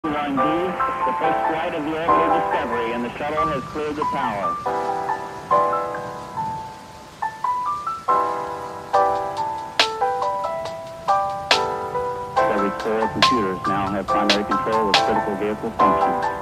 1D, the first flight of the Orbital Discovery, and the shuttle has cleared the tower. Discovery's core computers now have primary control of critical vehicle functions.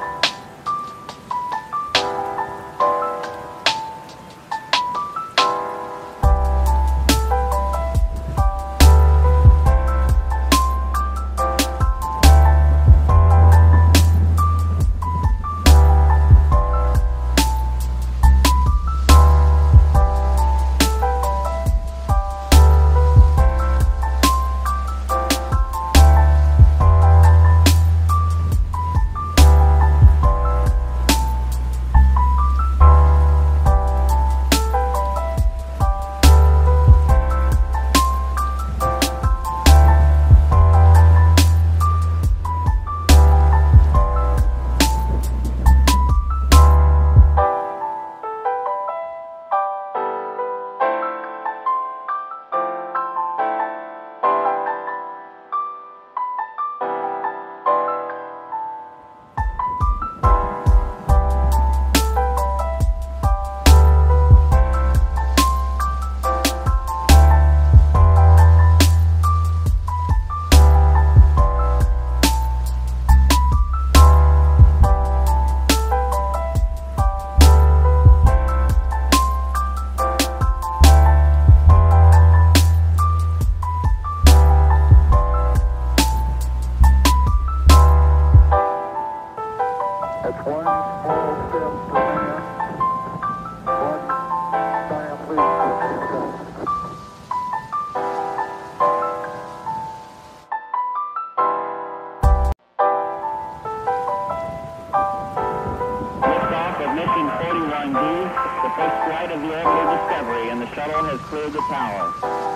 The first flight of the Orbital Discovery, and the shuttle has cleared the tower.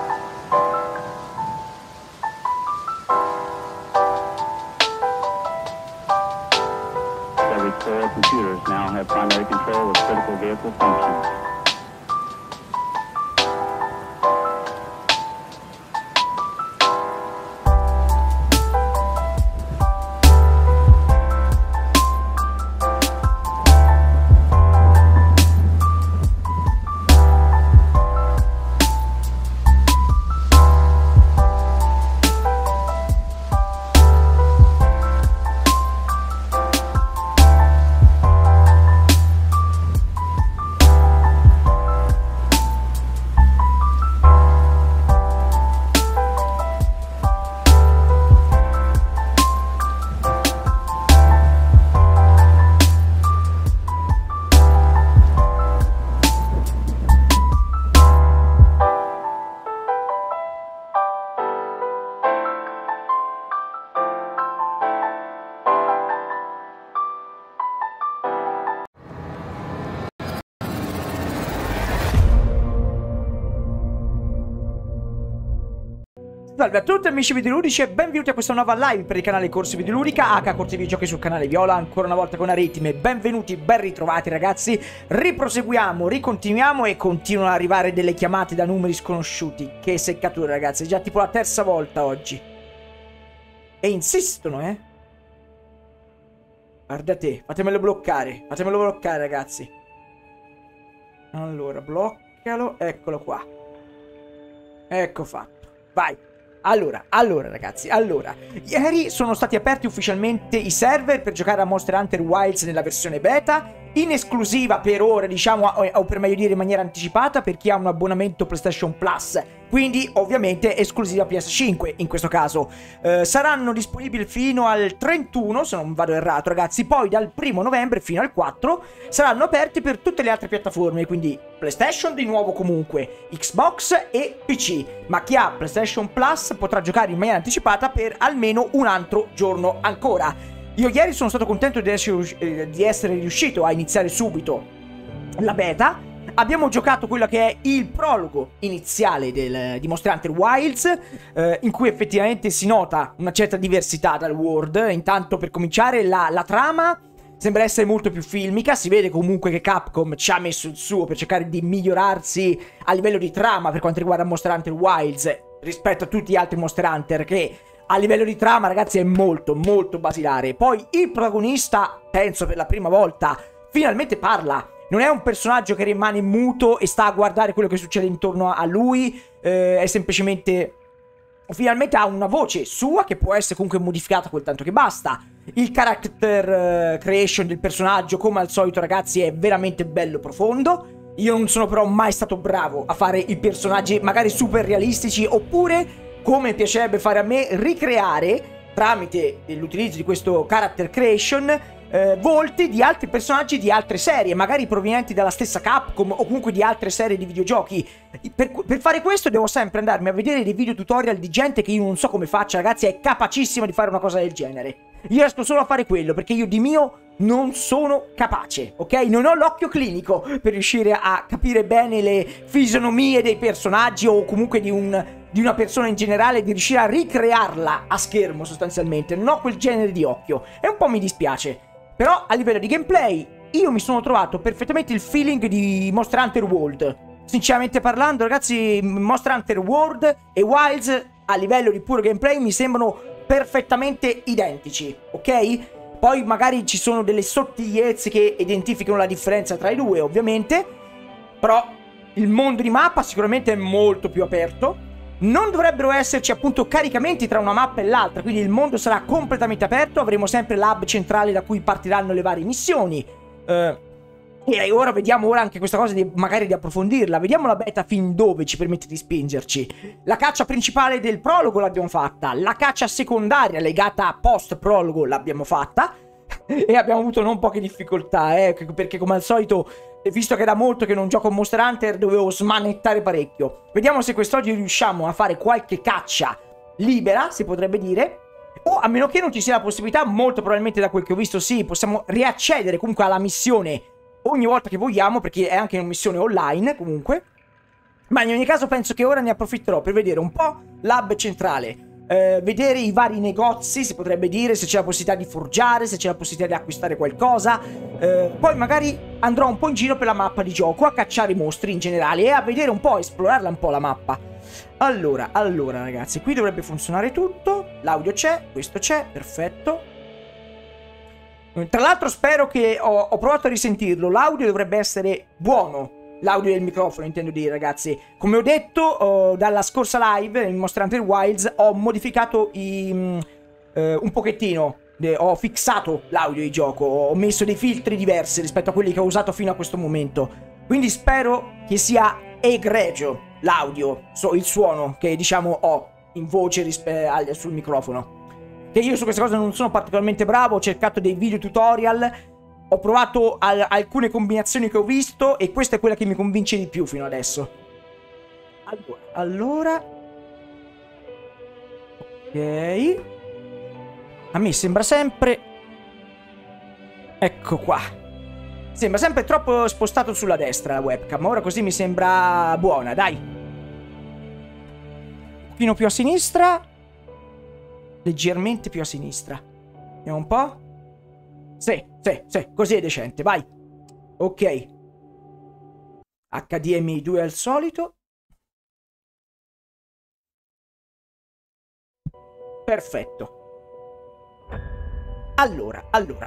Discovery's core computers now have primary control of critical vehicle functions. Salve a tutti amici videoludici e benvenuti a questa nuova live per il canale Corsi Videoludica, Corsi Videogiochi sul canale Viola, ancora una volta con Aritime. Benvenuti, ben ritrovati ragazzi. Riproseguiamo, ricontinuiamo e continuano ad arrivare delle chiamate da numeri sconosciuti. Che seccatura ragazzi, è già tipo la terza volta oggi. E insistono, Guardate, fatemelo bloccare ragazzi. Allora, bloccalo, eccolo qua. Ecco fatto, vai. Allora ragazzi, ieri sono stati aperti ufficialmente i server per giocare a Monster Hunter Wilds nella versione beta, in esclusiva per ora, diciamo, o per meglio dire in maniera anticipata, per chi ha un abbonamento PlayStation Plus, quindi ovviamente esclusiva PS5 in questo caso. Saranno disponibili fino al 31, se non vado errato ragazzi, poi dal 1° novembre fino al 4 saranno aperti per tutte le altre piattaforme, quindi PlayStation di nuovo comunque, Xbox e PC, ma chi ha PlayStation Plus potrà giocare in maniera anticipata per almeno un altro giorno ancora. Io ieri sono stato contento di essere riuscito a iniziare subito la beta. Abbiamo giocato quello che è il prologo iniziale di Monster Hunter Wilds, in cui effettivamente si nota una certa diversità dal World. Intanto, per cominciare, la trama sembra essere molto più filmica. Si vede comunque che Capcom ci ha messo il suo per cercare di migliorarsi a livello di trama per quanto riguarda Monster Hunter Wilds rispetto a tutti gli altri Monster Hunter, che a livello di trama, ragazzi, è molto molto basilare. Poi il protagonista, penso per la prima volta, finalmente parla. Non è un personaggio che rimane muto e sta a guardare quello che succede intorno a lui, è semplicemente... Finalmente ha una voce sua che può essere comunque modificata quel tanto che basta. Il character creation del personaggio, come al solito, ragazzi, è veramente bello profondo. Io non sono però mai stato bravo a fare i personaggi magari super realistici, oppure, come piacerebbe fare a me, ricreare tramite l'utilizzo di questo character creation volti di altri personaggi di altre serie, magari provenienti dalla stessa Capcom o comunque di altre serie di videogiochi. Per fare questo devo sempre andarmi a vedere dei video tutorial di gente che io non so come faccia, ragazzi, è capacissima di fare una cosa del genere. Io riesco solo a fare quello perché io di mio non sono capace, ok? Non ho l'occhio clinico per riuscire a capire bene le fisionomie dei personaggi o comunque di una persona in generale, di riuscire a ricrearla a schermo sostanzialmente. Non ho quel genere di occhio e un po' mi dispiace. Però a livello di gameplay io mi sono trovato perfettamente il feeling di Monster Hunter World. Sinceramente parlando, ragazzi, Monster Hunter World e Wilds a livello di puro gameplay mi sembrano perfettamente identici, ok? Poi magari ci sono delle sottigliezze che identificano la differenza tra i due, ovviamente. Però il mondo di mappa sicuramente è molto più aperto. Non dovrebbero esserci appunto caricamenti tra una mappa e l'altra, quindi il mondo sarà completamente aperto, avremo sempre l'hub centrale da cui partiranno le varie missioni. E ora vediamo anche questa cosa magari di approfondirla. Vediamo la beta fin dove ci permette di spingerci. La caccia principale del prologo l'abbiamo fatta, la caccia secondaria legata a post prologo l'abbiamo fatta e abbiamo avuto non poche difficoltà, perché come al solito, visto che da molto che non gioco Monster Hunter, dovevo smanettare parecchio. Vediamo se quest'oggi riusciamo a fare qualche caccia libera, si potrebbe dire. O a meno che non ci sia la possibilità, molto probabilmente da quel che ho visto sì, possiamo riaccedere comunque alla missione ogni volta che vogliamo, perché è anche una missione online comunque. Ma in ogni caso penso che ora ne approfitterò per vedere un po' l'hub centrale, vedere i vari negozi, si potrebbe dire, se c'è la possibilità di forgiare, se c'è la possibilità di acquistare qualcosa. Poi magari andrò un po' in giro per la mappa di gioco a cacciare i mostri in generale e a vedere un po', esplorarla un po' la mappa. Allora ragazzi, qui dovrebbe funzionare tutto. L'audio c'è, questo c'è, perfetto. Tra l'altro spero che ho provato a risentirlo, l'audio dovrebbe essere buono. L'audio del microfono, intendo dire, ragazzi. Come ho detto dalla scorsa live in Monster Hunter Wilds, ho modificato un pochettino. Ho fissato l'audio di gioco, ho messo dei filtri diversi rispetto a quelli che ho usato fino a questo momento. Quindi spero che sia egregio l'audio, il suono che diciamo ho in voce sul microfono. Che io su queste cose non sono particolarmente bravo, ho cercato dei video tutorial, ho provato alcune combinazioni che ho visto e questa è quella che mi convince di più fino adesso. Allora. Ok. A me sembra sempre... Ecco qua. Sembra sempre troppo spostato sulla destra la webcam, ora così mi sembra buona, dai. Un pochino più a sinistra. Leggermente più a sinistra. Vediamo un po'. Sì, così è decente, vai. Ok. HDMI 2 al solito. Perfetto. Allora.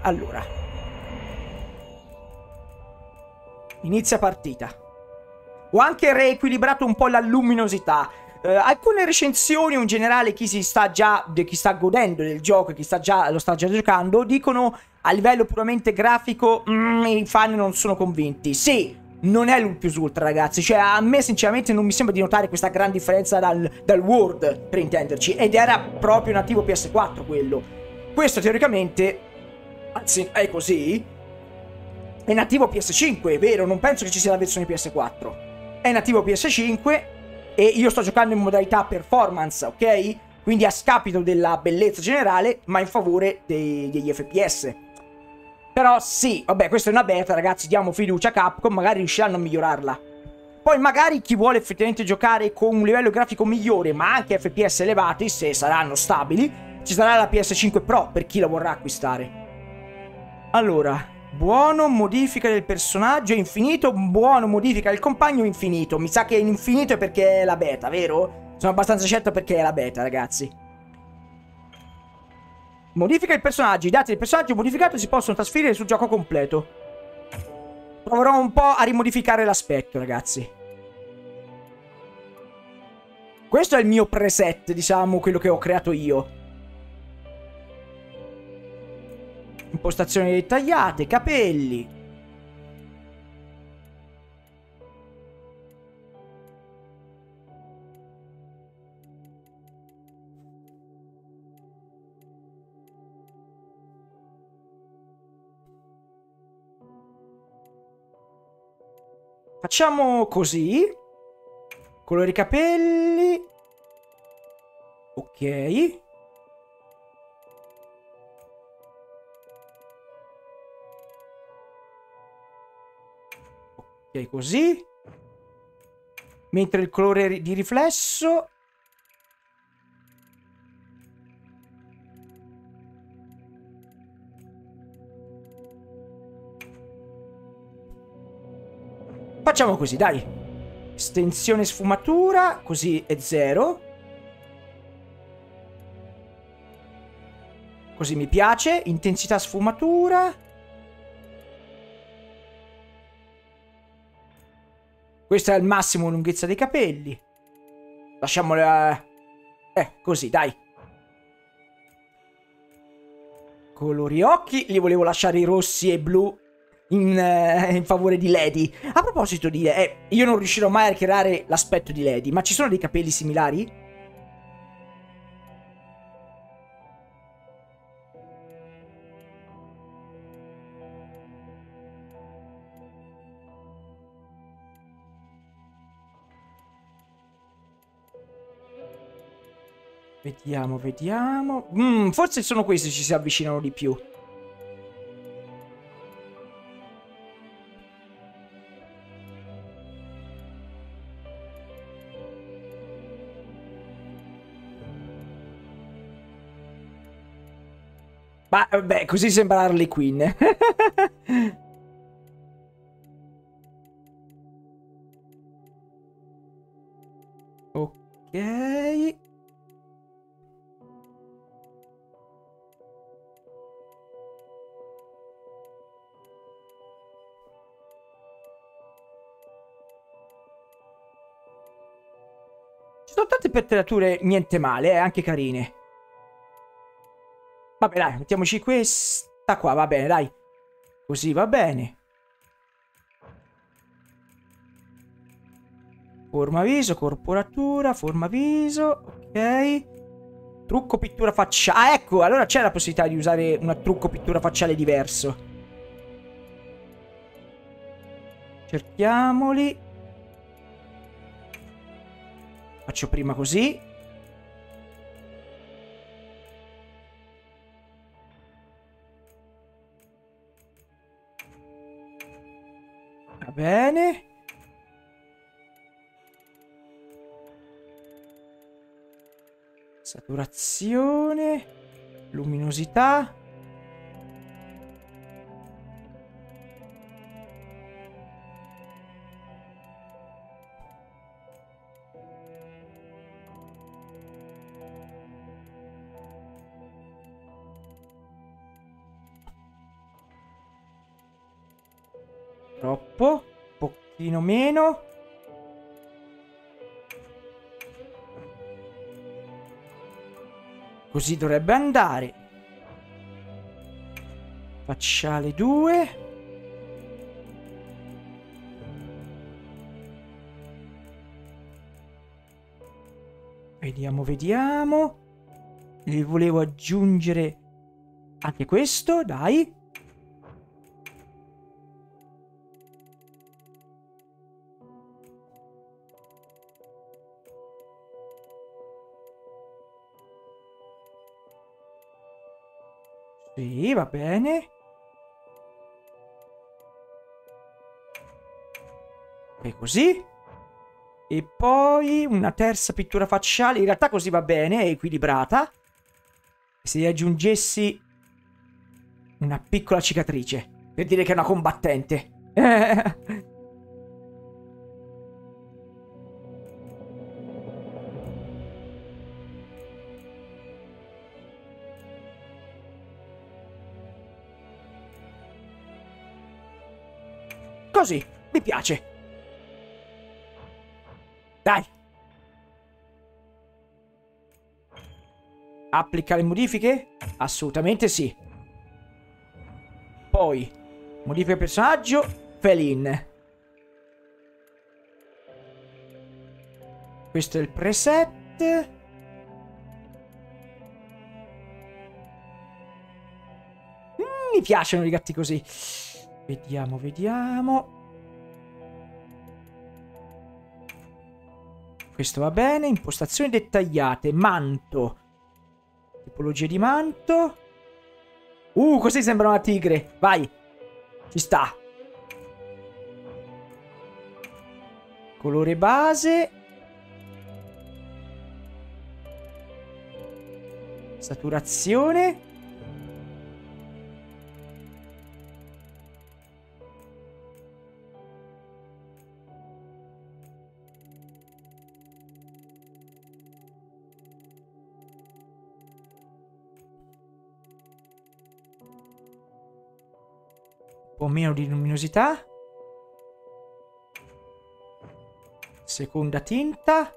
Inizia partita. Ho anche reequilibrato un po' la luminosità. Alcune recensioni o in generale chi sta godendo del gioco e chi lo sta già giocando dicono a livello puramente grafico i fan non sono convinti. Sì, non è l'Ulpius Ultra, ragazzi, cioè a me sinceramente non mi sembra di notare questa gran differenza dal World, per intenderci, ed era proprio nativo PS4 quello. Questo teoricamente, anzi è così, è nativo PS5, è vero, non penso che ci sia la versione PS4, è nativo PS5 e io sto giocando in modalità performance, ok? Quindi a scapito della bellezza generale, ma in favore degli FPS. Però sì, vabbè, questa è una beta, ragazzi, diamo fiducia a Capcom, magari riusciranno a migliorarla. Poi magari chi vuole effettivamente giocare con un livello grafico migliore, ma anche FPS elevati, se saranno stabili, ci sarà la PS5 Pro per chi la vorrà acquistare. Allora, buono, modifica del personaggio, infinito, buono, modifica del compagno, infinito. Mi sa che in infinito è perché è la beta, vero? Sono abbastanza certo perché è la beta, ragazzi. Modifica il personaggio. I dati del personaggio modificato si possono trasferire sul gioco completo. Proverò un po' a rimodificare l'aspetto, ragazzi. Questo è il mio preset, diciamo, quello che ho creato io. Impostazioni dettagliate, capelli. Facciamo così. Colori capelli. Ok. Ok, così. Mentre il colore di riflesso. Facciamo così, dai. Estensione sfumatura, così è 0. Così mi piace. Intensità sfumatura. Questo è il massimo lunghezza dei capelli. Lasciamola. Così, dai. Colori occhi. Li volevo lasciare rossi e blu. In favore di Lady. A proposito di io non riuscirò mai a creare l'aspetto di Lady, ma ci sono dei capelli similari? Vediamo, vediamo. Forse sono questi ci si avvicinano di più. Ma beh, così sembra Harley Quinn. Ok. Ci sono tante pettinature niente male, anche carine. Vabbè, dai, mettiamoci questa qua, va bene, dai. Così va bene. Forma viso, corporatura, forma viso, ok. Trucco pittura facciale. Ah, ecco, allora c'è la possibilità di usare un trucco pittura facciale diverso. Cerchiamoli. Faccio prima così. Va bene. Saturazione. Luminosità. Troppo. Pochino meno. Così dovrebbe andare. Facciale 2. Vediamo, vediamo. Gli volevo aggiungere anche questo, dai. Sì, va bene. E così. E poi una terza pittura facciale. In realtà così va bene, è equilibrata. Se gli aggiungessi una piccola cicatrice, per dire che è una combattente. Così, mi piace. Dai. Applica le modifiche? Assolutamente sì. Poi, modifica personaggio, Felin. Questo è il preset. Mi piacciono i gatti così. Vediamo, vediamo. Questo va bene. Impostazioni dettagliate. Manto. Tipologia di manto. Così sembra una tigre. Vai. Ci sta. Colore base. Saturazione. Un po' meno di luminosità. Seconda tinta.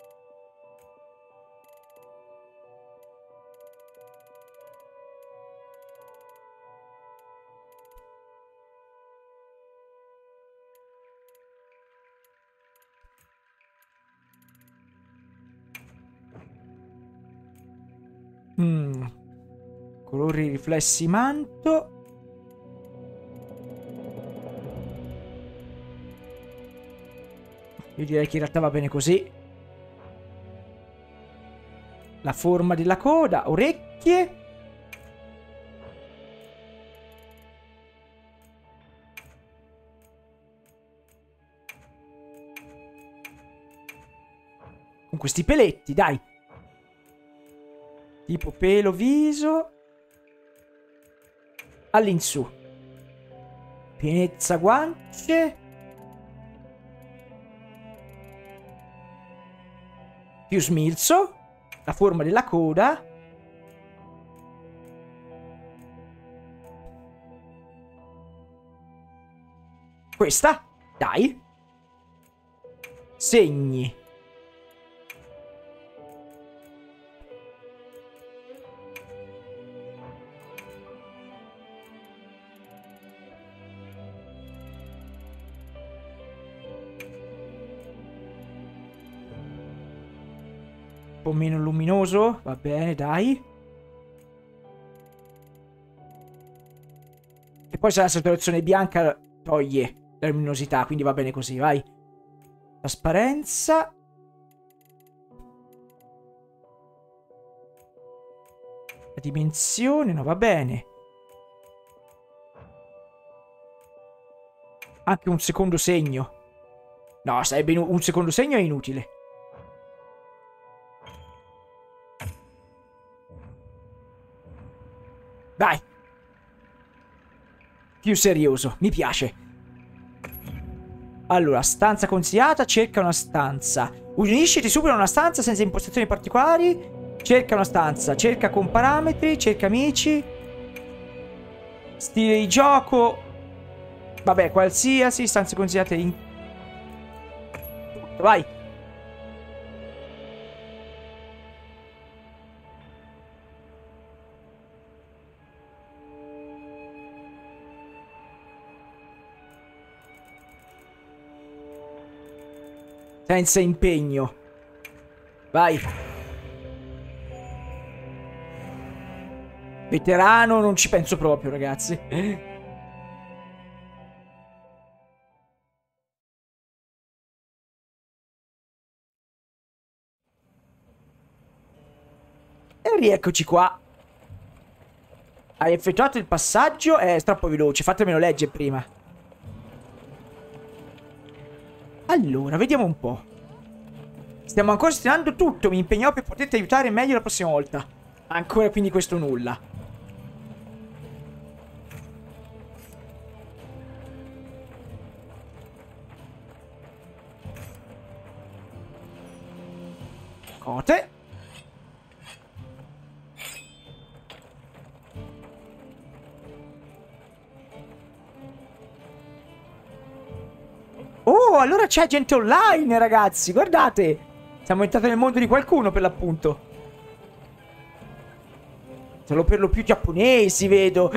Colori riflessi manto. Io direi che in realtà va bene così. La forma della coda, orecchie. Con questi peletti, dai. Tipo pelo, viso. All'insù. Pienezza, guance. Più smilzo. La forma della coda. Questa. Dai. Segni. Un po' meno luminoso. Va bene, dai. E poi se la saturazione bianca toglie la luminosità, quindi va bene così, vai. Trasparenza. La dimensione, no, va bene. Anche un secondo segno. No, sarebbe un secondo segno è inutile. Dai. Più serioso, mi piace. Allora, stanza consigliata, cerca una stanza. Unisciti subito a una stanza senza impostazioni particolari. Cerca una stanza, cerca con parametri, cerca amici. Stile di gioco. Vabbè, qualsiasi, stanze consigliate in... Vai. Senza impegno. Vai. Veterano non ci penso proprio, ragazzi. E rieccoci qua. Hai effettuato il passaggio? È troppo veloce, fatemelo leggere prima. Allora, vediamo un po'. Stiamo ancora sistemando tutto. Mi impegnò per poterti aiutare meglio la prossima volta. Ancora quindi questo nulla. Cote. Oh, allora c'è gente online, ragazzi. Guardate. Siamo entrati nel mondo di qualcuno, per l'appunto. Sono per lo più giapponesi, vedo.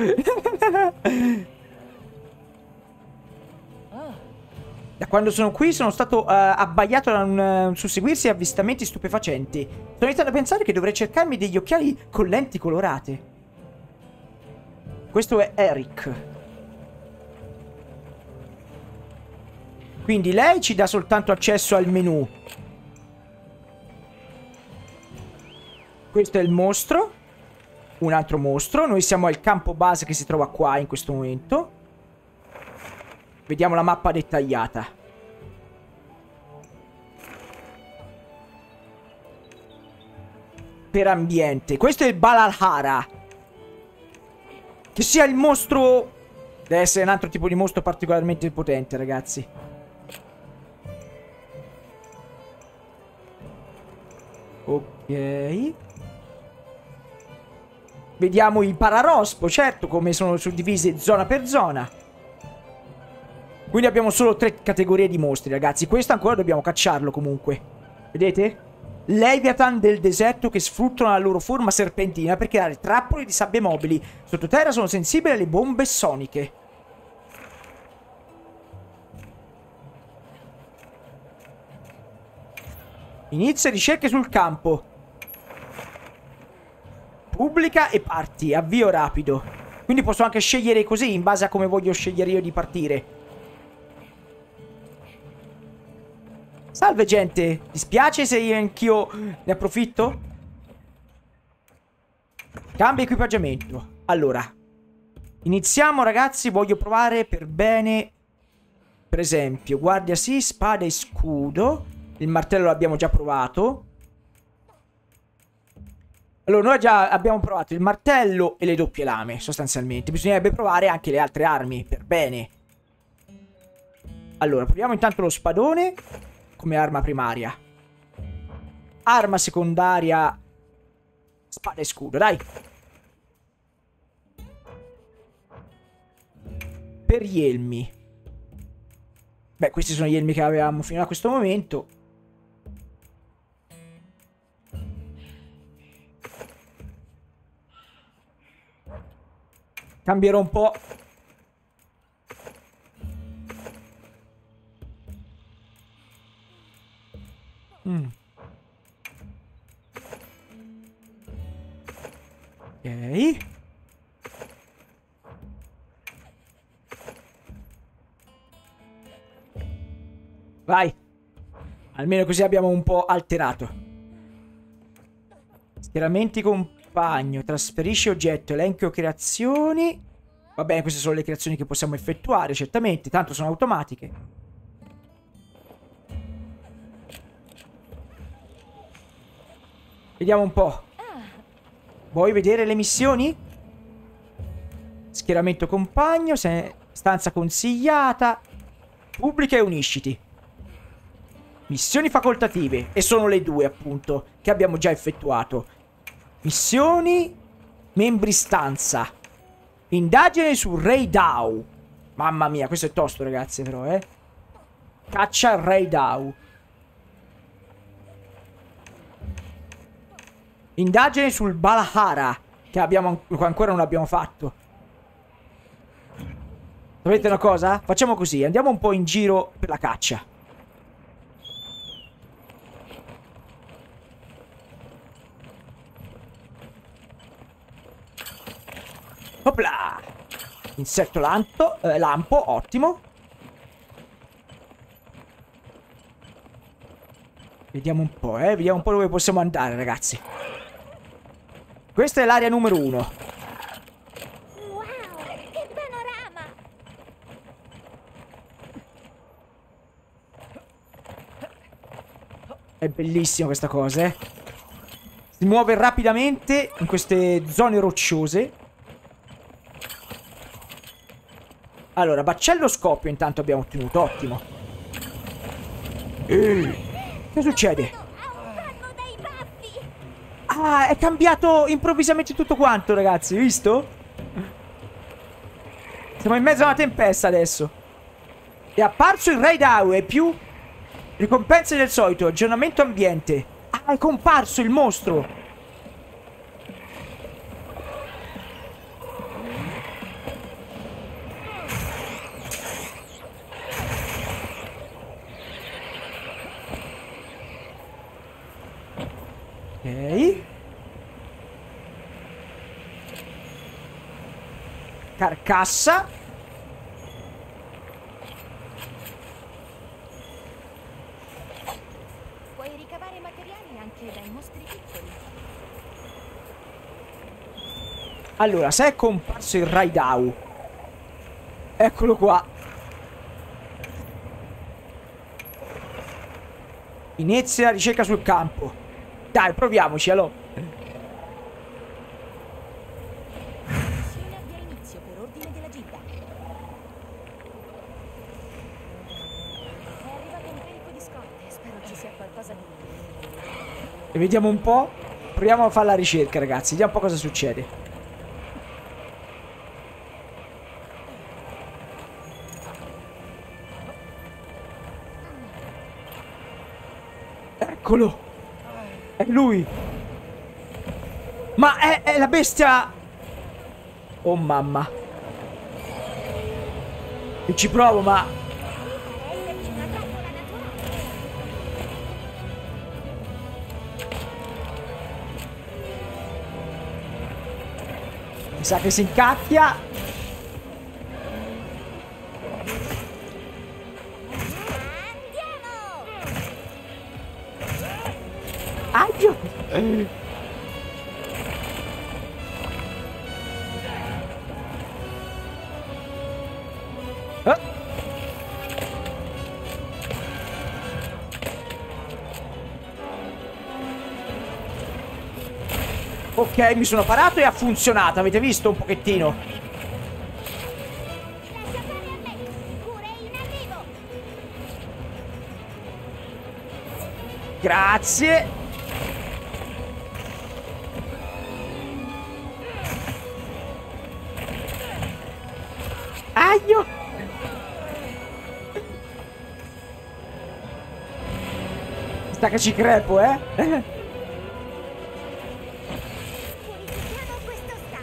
Da quando sono qui sono stato abbaiato da un susseguirsi di avvistamenti stupefacenti. Sto iniziando a pensare che dovrei cercarmi degli occhiali con lenti colorate. Questo è Eric. Quindi lei ci dà soltanto accesso al menu. Questo è il mostro. Un altro mostro. Noi siamo al campo base che si trova qua in questo momento. Vediamo la mappa dettagliata. Per ambiente. Questo è il Balalhara. Che sia il mostro... Deve essere un altro tipo di mostro particolarmente potente, ragazzi. Ok. Vediamo i Pararospo, certo, come sono suddivisi zona per zona. Quindi abbiamo solo 3 categorie di mostri, ragazzi. Questo ancora dobbiamo cacciarlo comunque. Vedete? Leviathan del deserto che sfruttano la loro forma serpentina per creare trappole di sabbie mobili. Sottoterra sono sensibili alle bombe soniche. Inizia ricerche sul campo. Pubblica e parti. Avvio rapido. Quindi posso anche scegliere così, in base a come voglio scegliere io di partire. Salve gente, dispiace se io anch'io ne approfitto? Cambia equipaggiamento. Allora, iniziamo ragazzi, voglio provare per bene. Per esempio, guardia sì, spada e scudo. Il martello l'abbiamo già provato. Allora, noi già abbiamo provato il martello e le doppie lame, sostanzialmente. Bisognerebbe provare anche le altre armi, per bene. Allora, proviamo intanto lo spadone come arma primaria. Arma secondaria, spada e scudo, dai. Per gli elmi. Beh, questi sono gli elmi che avevamo fino a questo momento. Cambierò un po'. Ok. Vai. Almeno così abbiamo un po' alterato. Schieramenti compagno. Trasferisci oggetto. Elenco creazioni. Va bene, queste sono le creazioni che possiamo effettuare, certamente. Tanto sono automatiche. Vediamo un po'. Vuoi vedere le missioni? Schieramento compagno. Stanza consigliata. Pubblica e unisciti. Missioni facoltative. E sono le 2 appunto che abbiamo già effettuato. Missioni. Membri stanza. Indagine su Ray Dao. Mamma mia, questo è tosto ragazzi però, Caccia Ray Dao. Indagine sul Balalhara, che ancora non abbiamo fatto. Sapete una cosa? Facciamo così, andiamo un po' in giro per la caccia. Opla! Insetto lampo, ottimo. Vediamo un po', vediamo un po' dove possiamo andare, ragazzi. Questa è l'area numero 1. Wow, che panorama! È bellissima questa cosa, Si muove rapidamente in queste zone rocciose. Allora, baccello scoppio intanto abbiamo ottenuto, ottimo. Che succede? Ah, è cambiato improvvisamente tutto quanto, ragazzi, visto? Siamo in mezzo a una tempesta adesso. È apparso il Raid Hour e più ricompense del solito. Aggiornamento ambiente. Ah, è comparso il mostro. Ok. Carcassa. Puoi ricavare materiali anche dai mostri piccoli. Allora, se è comparso il Raidau, eccolo qua. Inizia la ricerca sul campo. Dai, proviamoci, allora. Missione abbia inizio per ordine della gilda. È arrivato un carico di scorte. Spero ci sia qualcosa di... E vediamo un po'. Proviamo a fare la ricerca, ragazzi. Vediamo un po' cosa succede. Eccolo. È lui. Ma è la bestia. Oh mamma. Io ci provo, ma... Pare esserci una trappola naturale. Mi sa che si incacchia. Andiamo! Aglio. Ok, mi sono parato e ha funzionato. Avete visto un pochettino? Lasciatemi a me! Cure in arrivo! Grazie. Aglio. Sta che ci crepo, eh? Purifichiamo questo stato.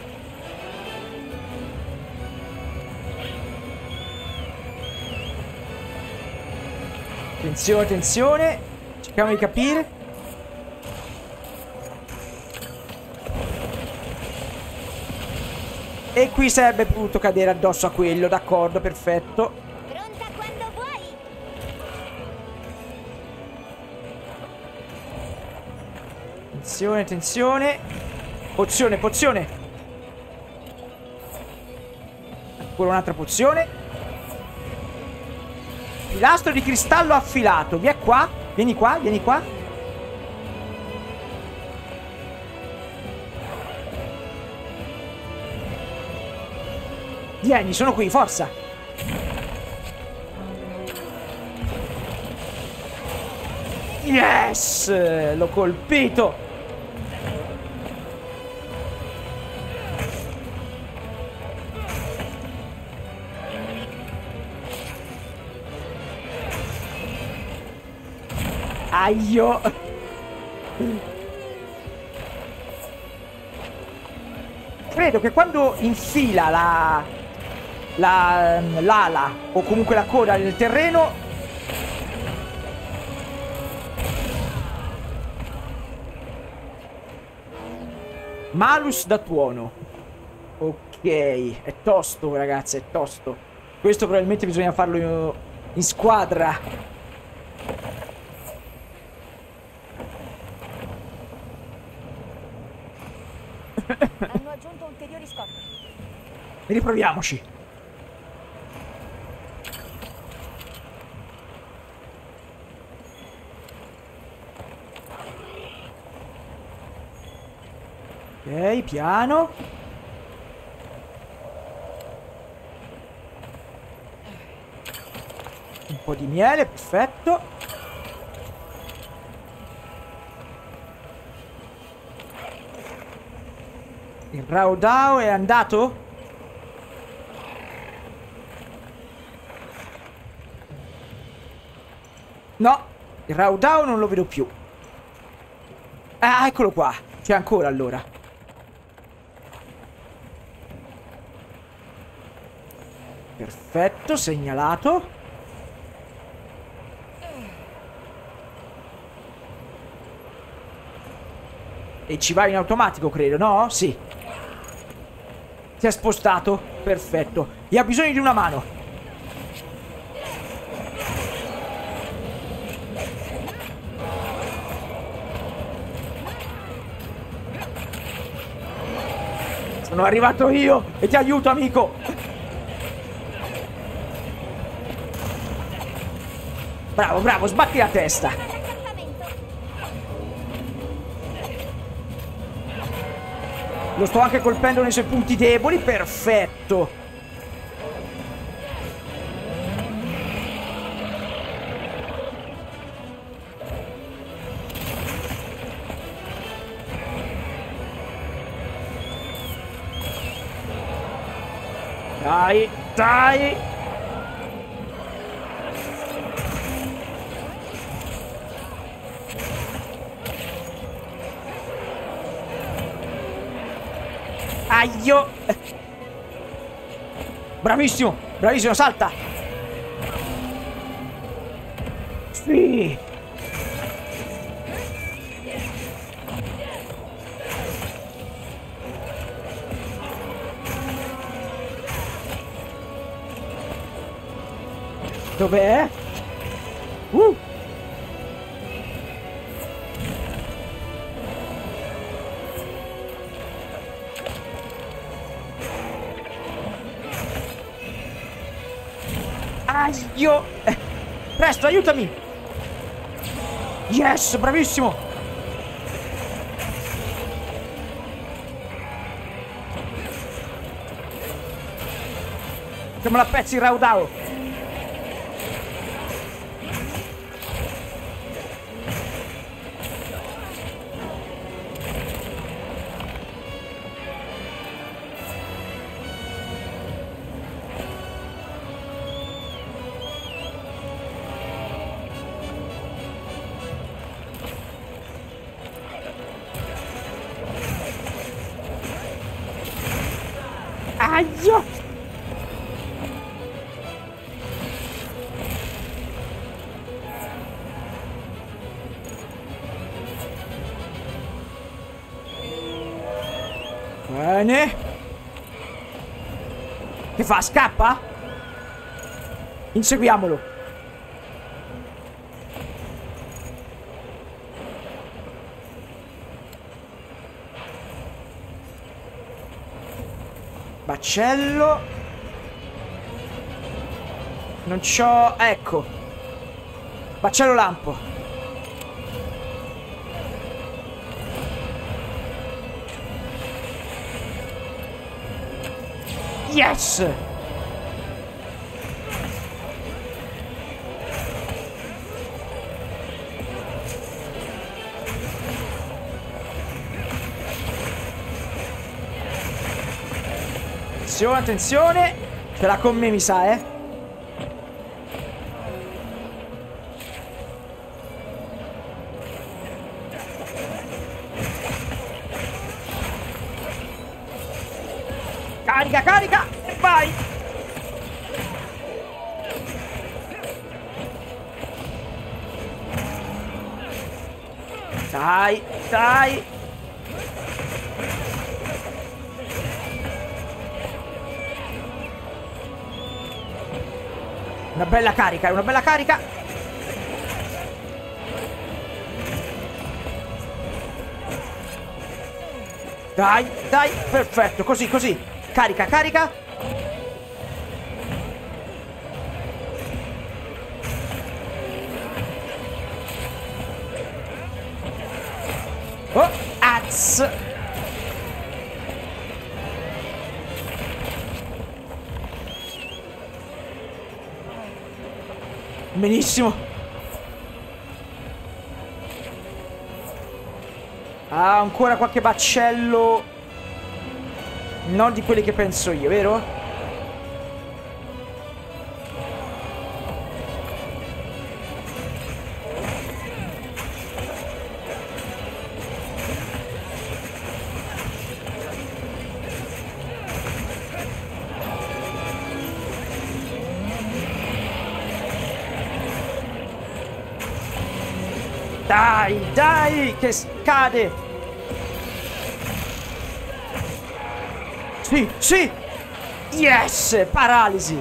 Attenzione, attenzione. Cerchiamo di capire. E qui sarebbe potuto cadere addosso a quello, d'accordo, perfetto. Pronta quando vuoi! Attenzione, attenzione. Pozione, pozione. Ancora un'altra pozione. Pilastro di cristallo affilato. Vieni qua. Vieni qua, vieni qua. Vieni, sono qui, forza. Yes! L'ho colpito. Aio. Credo che quando infila l'ala o comunque la coda nel terreno, malus da tuono. Ok, è tosto, ragazzi, è tosto. Questo probabilmente bisogna farlo in squadra. Hanno aggiunto ulteriori scorte. Riproviamoci. Ok, piano. Un po' di miele, perfetto. Il Raudao è andato? No, il Raudao non lo vedo più. Ah, eccolo qua. C'è ancora allora. Perfetto, segnalato. E ci va in automatico, credo, no? Sì. Si è spostato. Perfetto. E ha bisogno di una mano. Sono arrivato io e ti aiuto, amico. Bravo, bravo, sbatti la testa. Lo sto anche colpendo nei suoi punti deboli. Perfetto. Dai, dai. Aio. Bravissimo, bravissimo, salta. Sì. Dov'è? Aio! Presto, aiutami! Yes, bravissimo! Facciamo la pezzi il Raudao! Aia! Bene. Che fa? Scappa? Inseguiamolo. Baccello. Non c'ho... Ecco. Baccello lampo. Yes! Attenzione, attenzione. Ce l'ha con me, mi sa, eh. Carica, carica. E vai. Dai, dai. Una bella carica, una bella carica. Dai, dai, perfetto, così, così. Carica, carica. Oh, azz. Benissimo. Ha ancora qualche baccello. Non di quelli che penso io, vero? Dai, dai, che cade. Sì, sì. Yes, paralisi.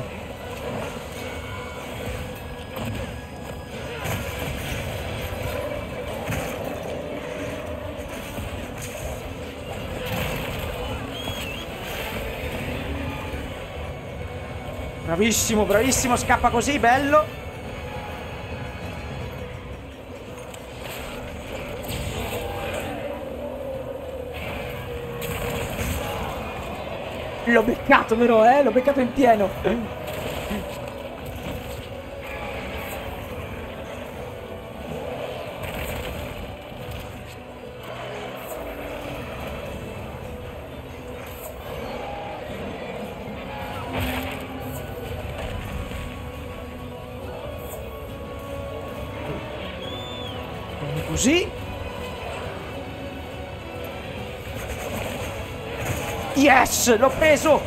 Bravissimo, bravissimo, scappa così, bello. L'ho beccato però, l'ho beccato in pieno. Bene così. Yes, l'ho preso.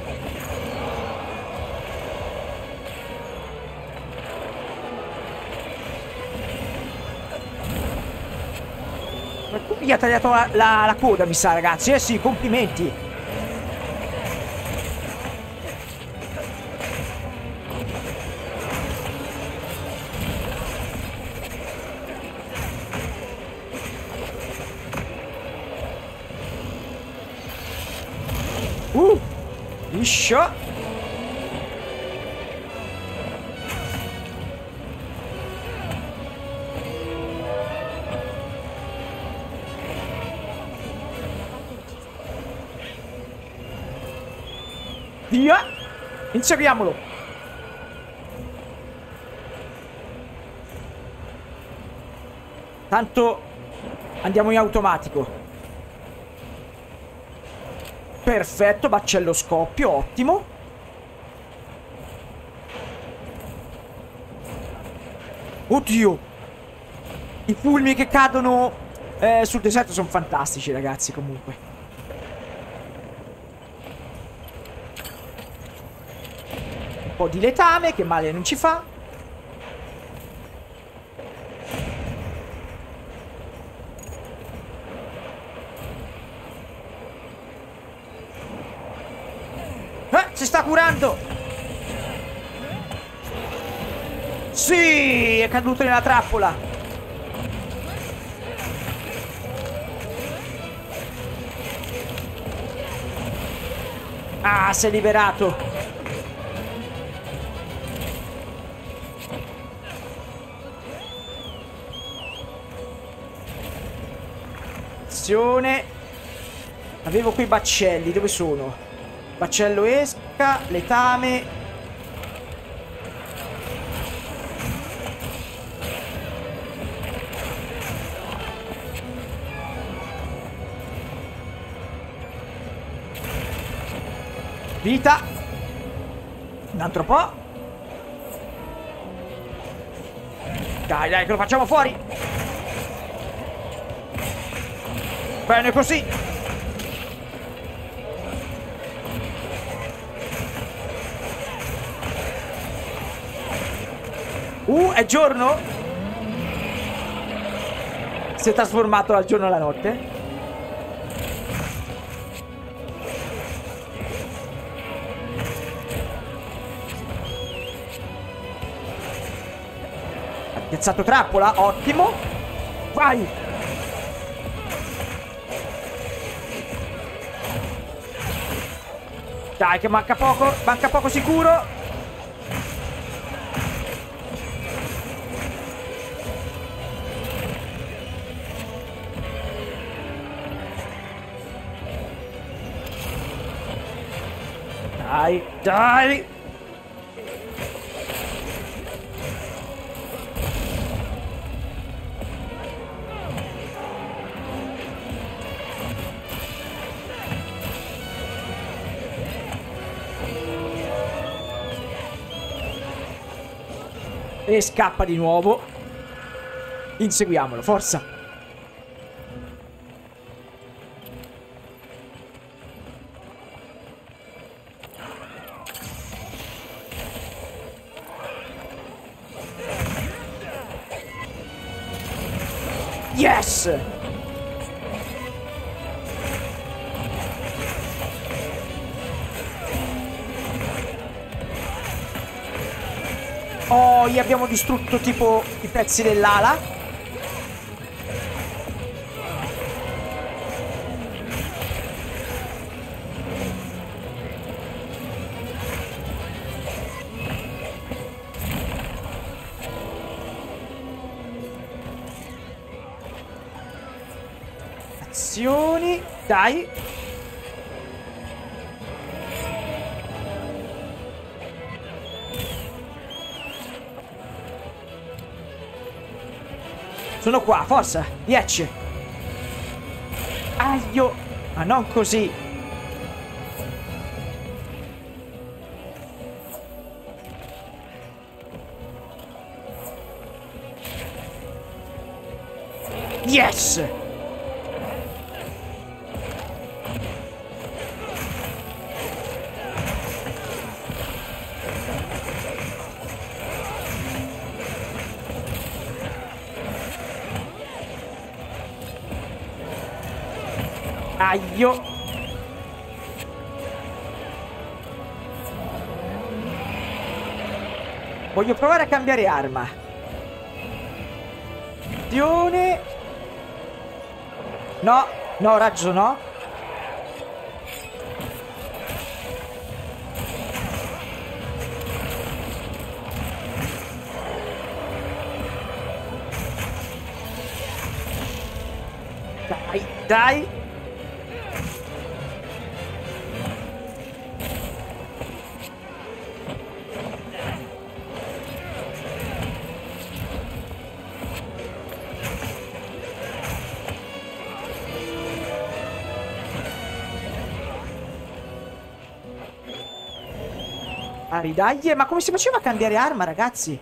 Gli ha tagliato la coda, mi sa, ragazzi. Eh sì, complimenti. Liscio. Via. Inseguiamolo. Tanto andiamo in automatico. Perfetto, baccello scoppio, ottimo. Oddio. I fulmini che cadono sul deserto sono fantastici, ragazzi, comunque. Un po' di letame, che male non ci fa. Si sta curando. Sì, è caduto nella trappola. Ah, si è liberato. Attenzione. Avevo quei baccelli, dove sono? Baccello esca, letame. Vita. Un altro po'. Dai, dai, che lo facciamo fuori. Bene così. È giorno? Si è trasformato dal giorno alla notte? Ha piazzato trappola, ottimo. Vai! Dai, che manca poco sicuro. Dai, dai! E scappa di nuovo. Inseguiamolo, forza! Yes! Oh, gli abbiamo distrutto tipo i pezzi dell'ala. Azioni, dai. Sono qua, forza, 10. Aglio, ma non così. Yes! Aglio. Voglio provare a cambiare arma. Azione. No, no, raggio no. Dai, dai. A ridaglie? Ma come si faceva a cambiare arma, ragazzi?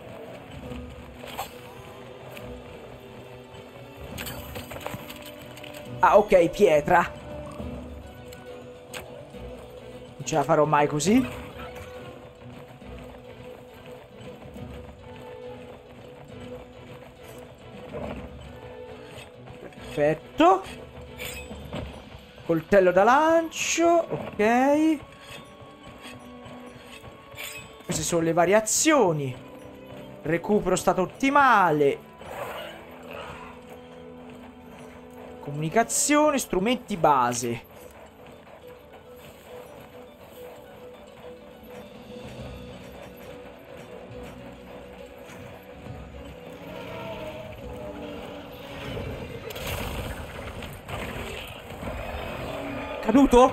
Ah, ok, pietra. Non ce la farò mai così. Perfetto. Coltello da lancio, ok. Queste sono le variazioni. Recupero stato ottimale. Comunicazione, strumenti base. Caduto?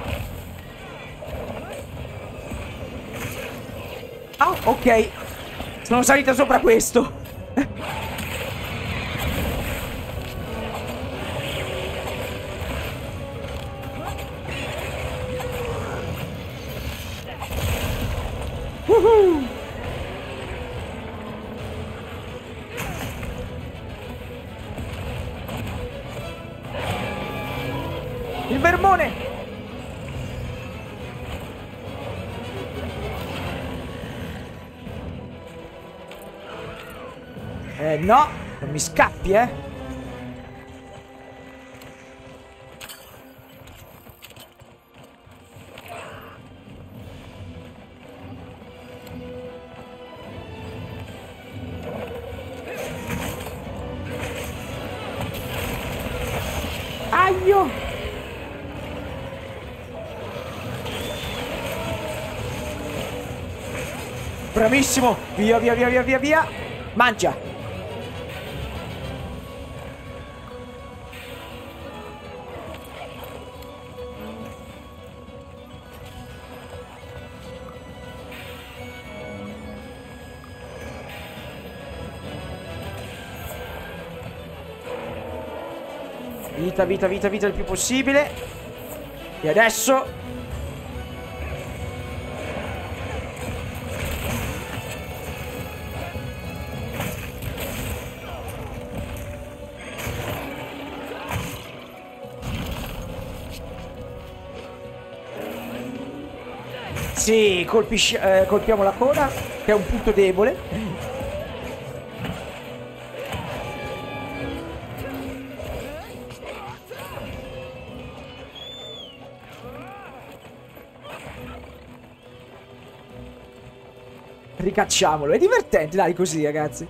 Ah, ok. Sono salita sopra questo. Il vermone. No, non mi scappi, eh. Aglio. Bravissimo. Via, via, via, via, via, via. Mangia. Vita, vita, vita, vita il più possibile. E adesso sì, colpiamo la coda, che è un punto debole. Ricacciamolo. È divertente, dai, così, ragazzi.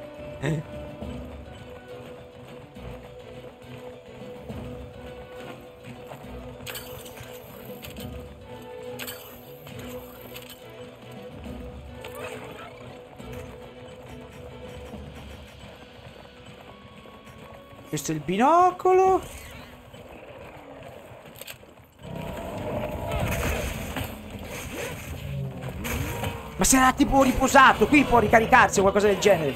Questo è il binocolo. Ma se era tipo riposato, qui può ricaricarsi o qualcosa del genere.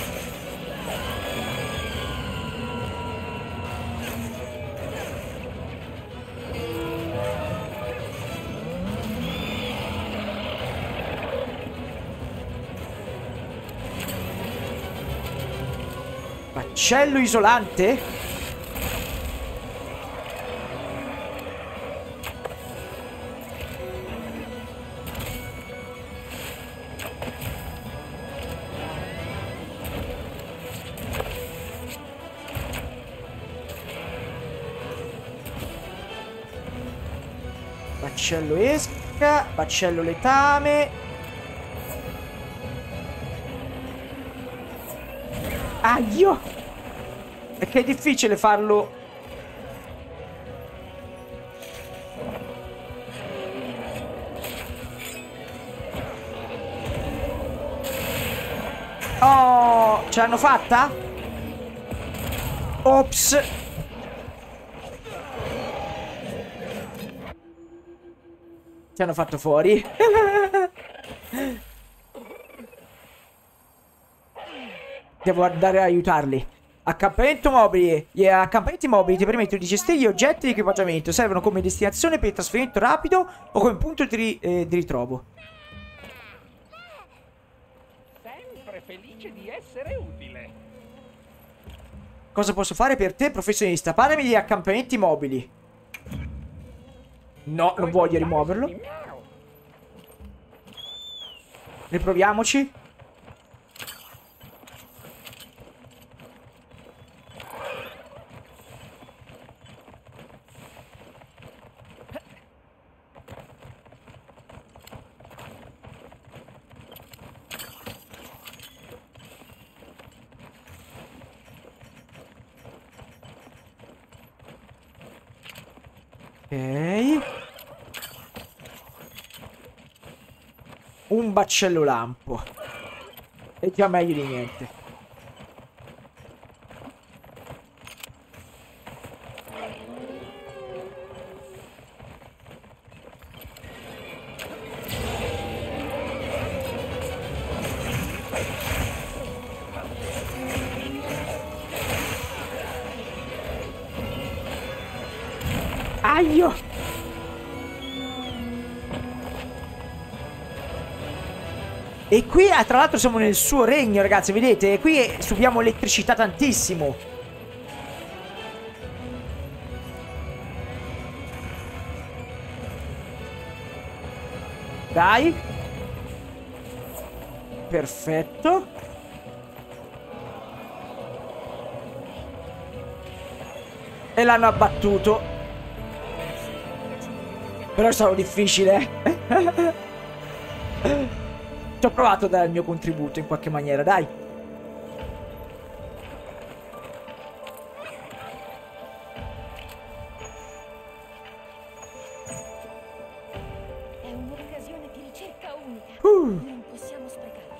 Baccello isolante? Baccello esca, baccello letame. Aio! È che è difficile farlo. Oh, ce l'hanno fatta? Ops. Ci hanno fatto fuori. Devo andare a aiutarli. Accampamento mobili. Gli accampamenti mobili ti permettono di gestire gli oggetti di equipaggiamento. Servono come destinazione per il trasferimento rapido o come punto di ritrovo. Sempre felice di essere utile. Cosa posso fare per te, professionista? Parlami di accampamenti mobili. No, non voglio rimuoverlo. Riproviamoci. Ok. Un baccello lampo. È già meglio di niente. Aio! E qui, tra l'altro, siamo nel suo regno, ragazzi, vedete? E qui subiamo elettricità tantissimo. Dai. Perfetto. E l'hanno abbattuto. Però è stato difficile. Ci ho provato a dare il mio contributo in qualche maniera, dai. È un'occasione di ricerca unica. Non possiamo sprecarla.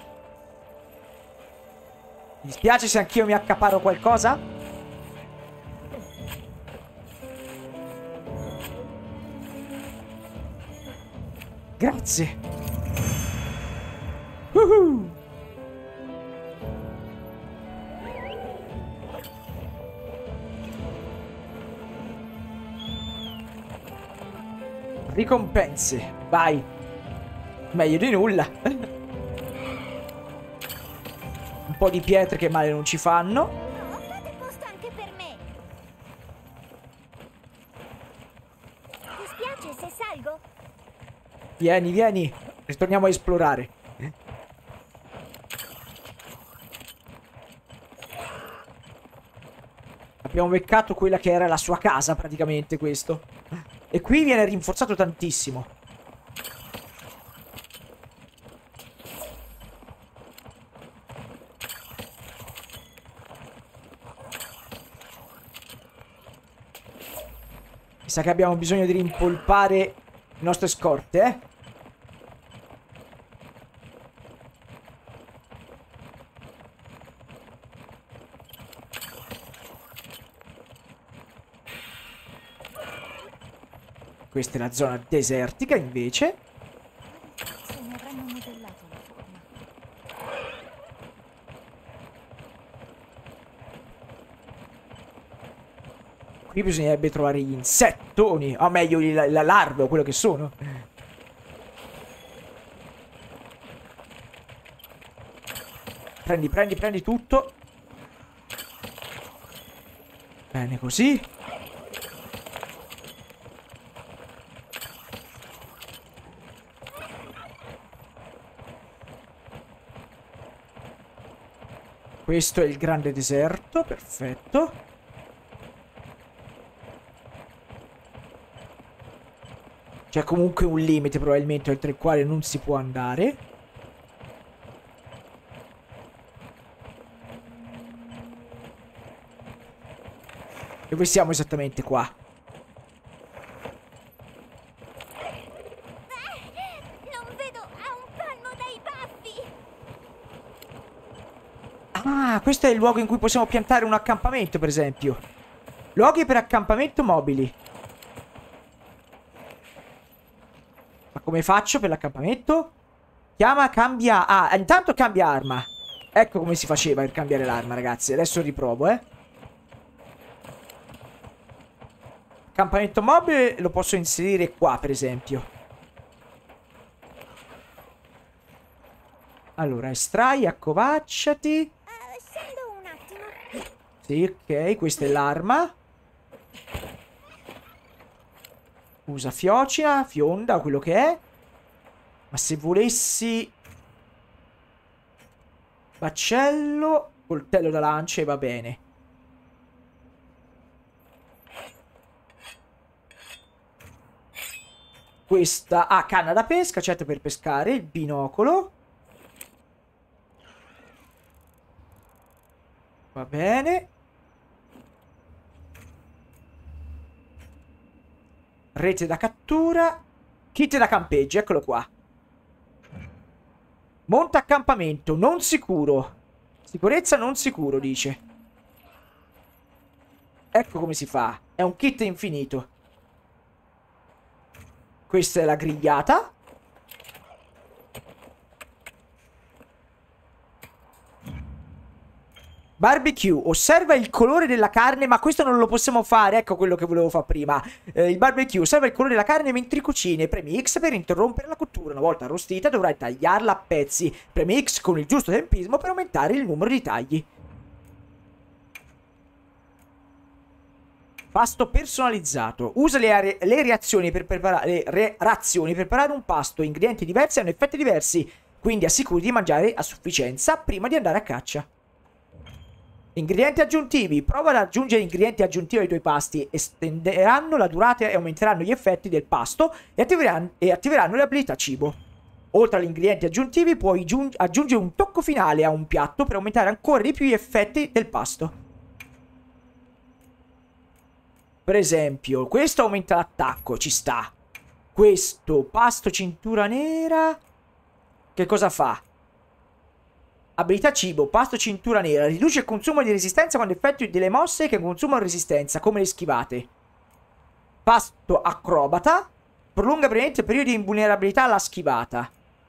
Mi dispiace se anch'io mi accaparo qualcosa. Grazie. Ricompense. Vai. Meglio di nulla. Un po' di pietre che male non ci fanno. No, fate posto anche per me. Ti spiace se salgo? Vieni, vieni. Ritorniamo a esplorare. Abbiamo beccato quella che era la sua casa, praticamente, questo. E qui viene rinforzato tantissimo. Mi sa che abbiamo bisogno di rimpolpare le nostre scorte, eh. Questa è la zona desertica, invece. Se ne avranno modellato la forma. Qui bisognerebbe trovare gli insettoni. O meglio, la larva, o quello che sono. Prendi tutto. Bene così. Questo è il grande deserto, perfetto. C'è comunque un limite probabilmente oltre il quale non si può andare. Dove siamo esattamente qua? Non vedo a un palmo dai baffi! Ah, questo è il luogo in cui possiamo piantare un accampamento, per esempio. Luoghi per accampamento mobili. Ma come faccio per l'accampamento? Cambia... Ah, intanto cambia arma. Ecco come si faceva per cambiare l'arma, ragazzi. Adesso riprovo, Accampamento mobile lo posso inserire qua, per esempio. Allora, estrai, accovacciati. Scendo un attimo. Sì, ok, questa è l'arma. Usa fiocina, fionda, quello che è. Ma se volessi... Baccello, coltello da lancia e va bene. Questa... Ah, canna da pesca, certo, per pescare. Il binocolo. Va bene. Rete da cattura. Kit da campeggio, eccolo qua. Monta accampamento, non sicuro. Sicurezza non sicuro, dice. Ecco come si fa. È un kit infinito. Questa è la grigliata. Barbecue, osserva il colore della carne, ma questo non lo possiamo fare, ecco quello che volevo fare prima. Il barbecue, osserva il colore della carne mentre cucini, premi X per interrompere la cottura. Una volta arrostita dovrai tagliarla a pezzi, premi X con il giusto tempismo per aumentare il numero di tagli. Pasto personalizzato, usa le razioni per preparare un pasto, ingredienti diversi hanno effetti diversi, quindi assicuri di mangiare a sufficienza prima di andare a caccia. Ingredienti aggiuntivi. Prova ad aggiungere ingredienti aggiuntivi ai tuoi pasti. Estenderanno la durata e aumenteranno gli effetti del pasto e attiveranno le abilità cibo. Oltre agli ingredienti aggiuntivi puoi aggiungere un tocco finale a un piatto per aumentare ancora di più gli effetti del pasto. Per esempio, questo aumenta l'attacco, ci sta. Questo, pasto cintura nera. Che cosa fa? Abilità cibo, pasto cintura nera. Riduce il consumo di resistenza quando effettui delle mosse che consumano resistenza, come le schivate. Pasto acrobata. Prolunga brevemente il periodo di invulnerabilità alla schivata.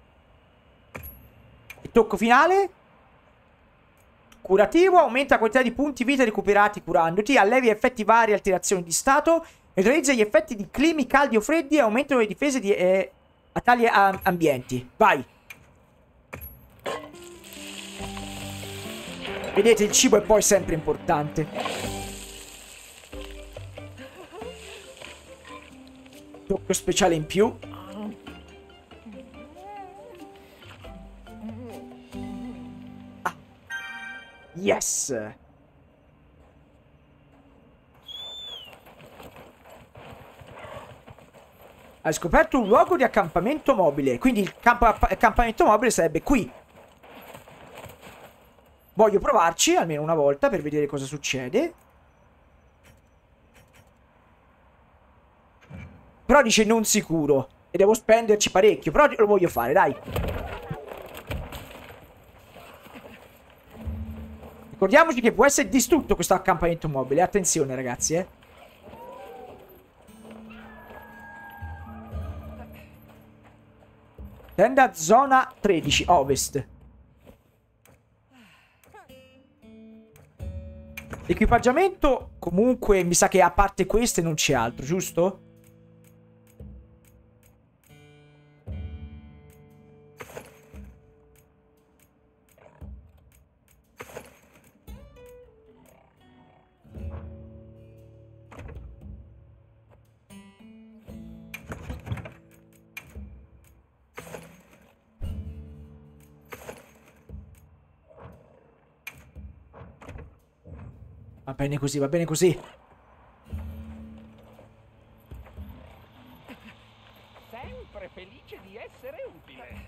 Il tocco finale. Curativo, aumenta la quantità di punti vita recuperati curandoti. Allevi effetti vari e alterazioni di stato. Neutralizza gli effetti di climi caldi o freddi e aumenta le difese a tali ambienti. Vai. Vedete, il cibo è poi sempre importante. Tocco speciale in più. Ah. Yes. Hai scoperto un luogo di accampamento mobile. Quindi il accampamento mobile sarebbe qui. Voglio provarci almeno una volta per vedere cosa succede. Però dice non sicuro. E devo spenderci parecchio. Però lo voglio fare, dai. Ricordiamoci che può essere distrutto questo accampamento mobile. Attenzione, ragazzi, eh. Tenda zona 13, ovest. L'equipaggiamento, comunque, mi sa che a parte queste non c'è altro, giusto? Va bene così, va bene così. Sempre felice di essere utile.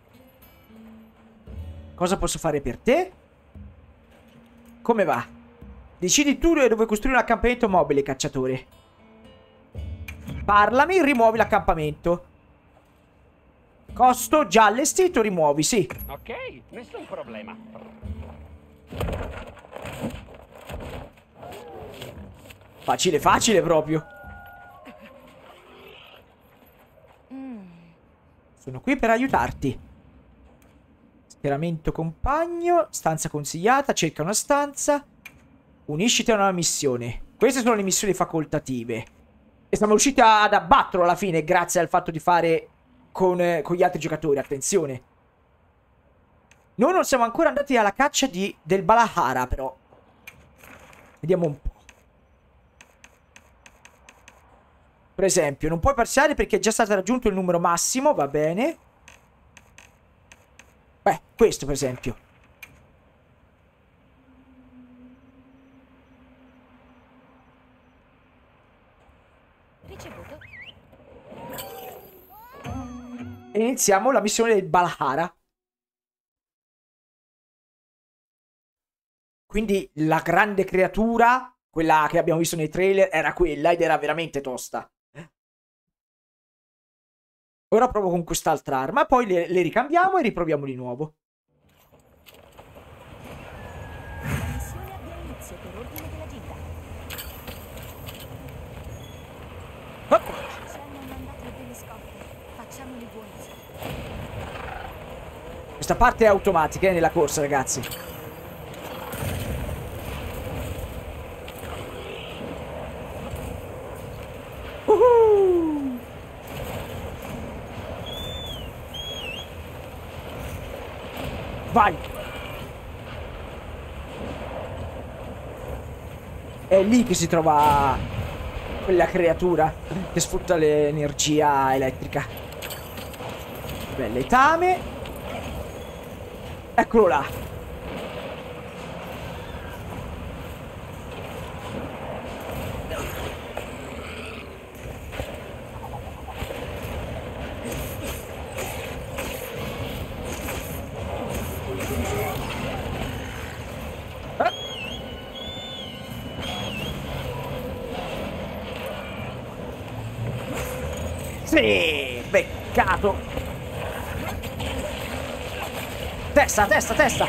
Cosa posso fare per te? Come va? Decidi tu dove costruire un accampamento mobile, cacciatore. Parlami, rimuovi l'accampamento. Costo già allestito, rimuovi, sì. Ok, nessun problema. Facile, facile proprio. Sono qui per aiutarti. Schieramento compagno. Stanza consigliata. Cerca una stanza. Unisciti a una missione. Queste sono le missioni facoltative. E siamo riusciti ad abbatterlo alla fine, grazie al fatto di fare con gli altri giocatori. Attenzione. Noi non siamo ancora andati alla caccia del Balahara, però. Vediamo un po'. Per esempio, non puoi parziare perché è già stato raggiunto il numero massimo, va bene. Beh, questo per esempio. Ricevuto. E iniziamo la missione del Balahara. Quindi la grande creatura, quella che abbiamo visto nei trailer, era quella ed era veramente tosta. Ora provo con quest'altra arma, poi le ricambiamo e riproviamo di nuovo. La missione abbia inizio per ordine della giunta. Oh. Ci hanno mandato delle scorte. Facciamoli buoni. Questa parte è automatica nella corsa, ragazzi. Vai! È lì che si trova quella creatura che sfrutta l'energia elettrica. Bel letame. Eccolo là. Sì, beccato. Testa, testa, testa.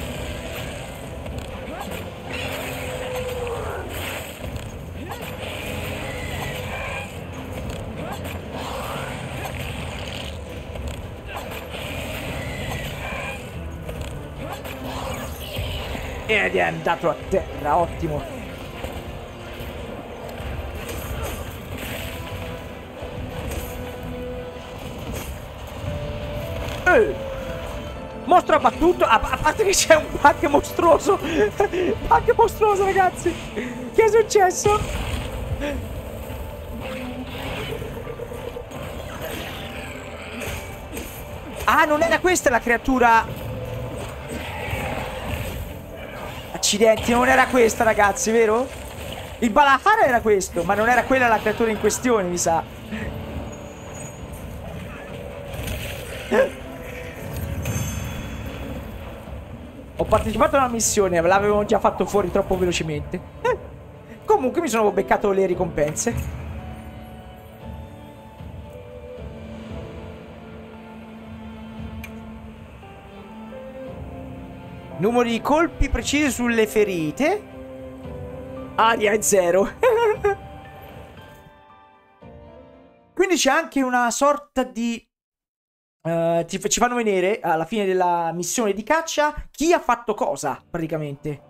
Ed è andato a terra, ottimo. Mostro abbattuto. A parte che c'è un bug mostruoso. Bug mostruoso, ragazzi. Che è successo? Ah, non era questa la creatura. Accidenti, non era questa, ragazzi, vero? Il Balahara era questo, ma non era quella la creatura in questione, mi sa. Ho partecipato a una missione, l'avevamo già fatto fuori troppo velocemente. Comunque mi sono beccato le ricompense. Numero di colpi precisi sulle ferite. Aria è 0. Quindi c'è anche una sorta di... ci fanno vedere alla fine della missione di caccia chi ha fatto cosa, praticamente.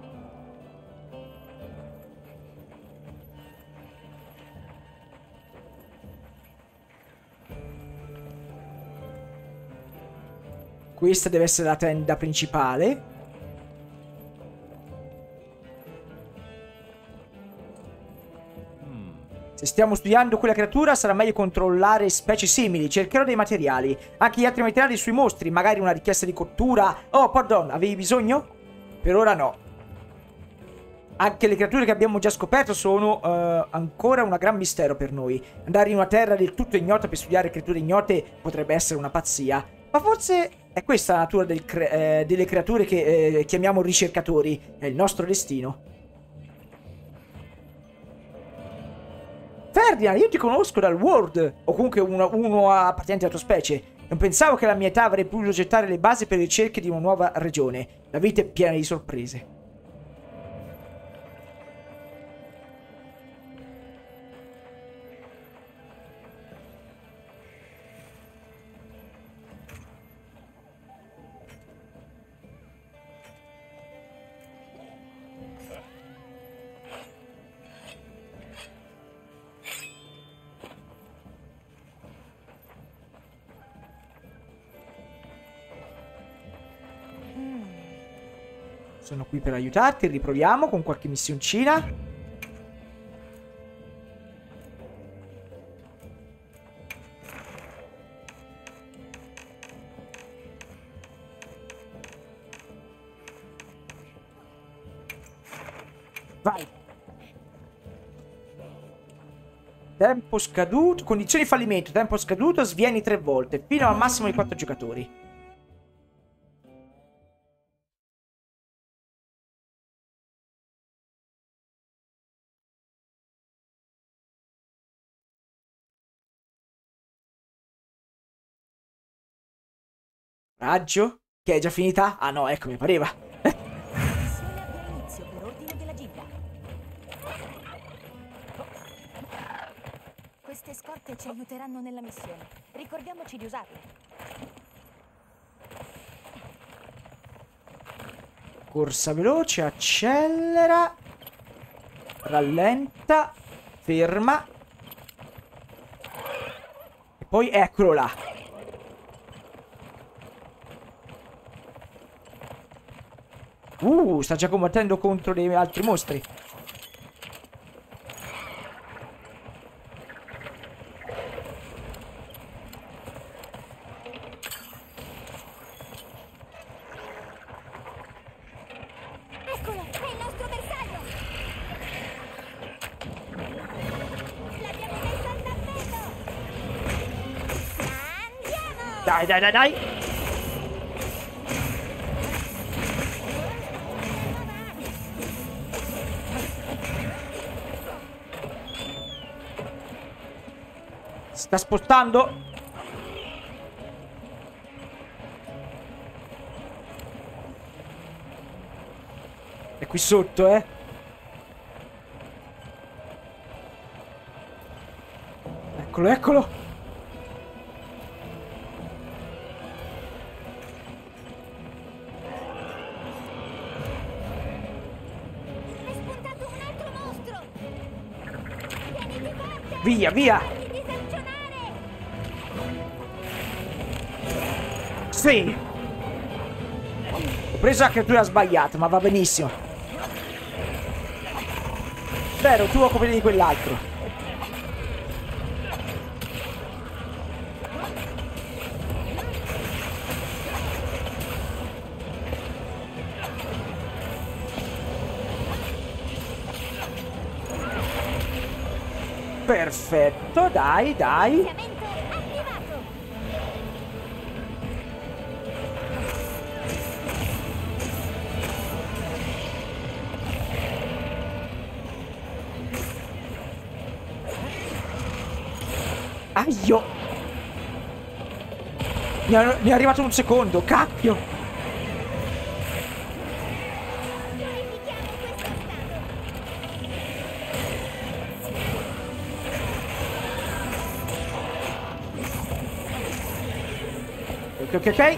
Questa deve essere la tenda principale. Se stiamo studiando quella creatura sarà meglio controllare specie simili. Cercherò dei materiali. Anche gli altri materiali sui mostri. Magari una richiesta di cottura. Oh, pardon, avevi bisogno? Per ora no. Anche le creature che abbiamo già scoperto sono ancora un gran mistero per noi. Andare in una terra del tutto ignota per studiare creature ignote potrebbe essere una pazzia. Ma forse è questa la natura delle creature che chiamiamo ricercatori. È il nostro destino. Ferdinand, io ti conosco dal World, o comunque uno appartenente alla tua specie. Non pensavo che alla mia età avrei potuto gettare le basi per le ricerche di una nuova regione. La vita è piena di sorprese. Sono qui per aiutarti, riproviamo con qualche missioncina. Vai. Tempo scaduto, condizioni di fallimento, tempo scaduto, svieni 3 volte, fino al massimo di 4 giocatori. Raggio? Che è già finita? Ah no, ecco, mi pareva. Missione abbia inizio per ordine della gilda. Queste scorte ci aiuteranno nella missione. Ricordiamoci di usarle. Corsa veloce, accelera. Rallenta. Ferma. E poi eccolo là. Sta già combattendo contro dei altri mostri. Eccolo, è il nostro bersaglio! L'abbiamo messo al tappeto! Andiamo! Dai, dai, dai, dai. Sta spostando. È qui sotto, Eccolo, eccolo. È spuntato un altro mostro! Tieniti forte! Via, via. Fagli disarcionare! Sì. Ho preso la creatura sbagliata, ma va benissimo. Vero, tu occupi di quell'altro. Perfetto, dai, dai. Finanziamento attivato! Aio. Mi è arrivato un secondo, cacchio. Ok, ok, ok.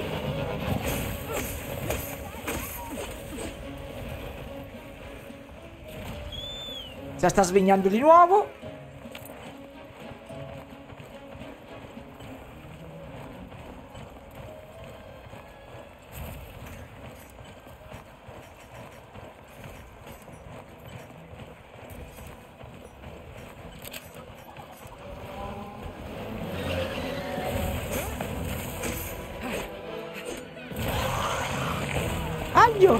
Si sta svegliando di nuovo. Aglio!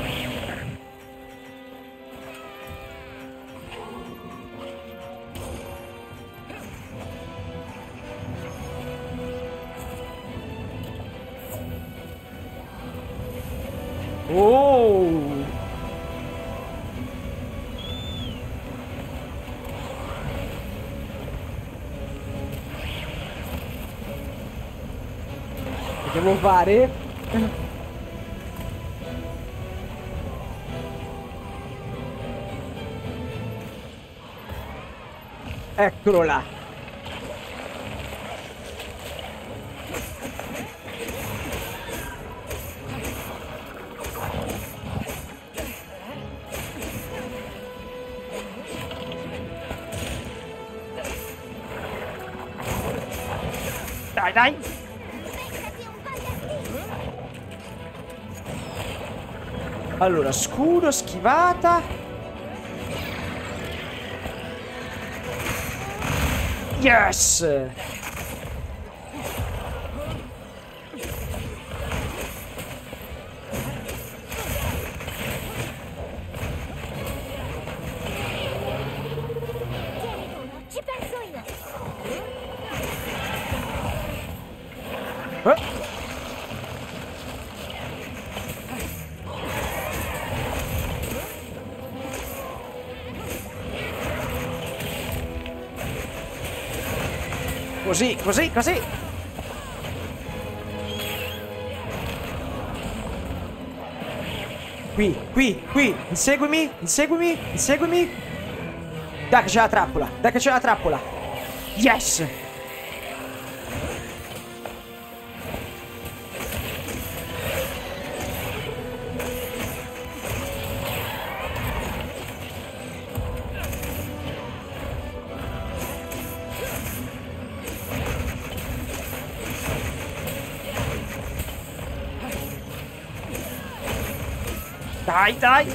Oh! Che devo fare? Eccolo là. Dai, dai. Allora, scudo, schivata. Yes! Ci penso io. Così, così, così. Qui. Inseguimi, inseguimi, inseguimi. Dai che c'è la trappola, dai che c'è la trappola. Yes! Dai, dai!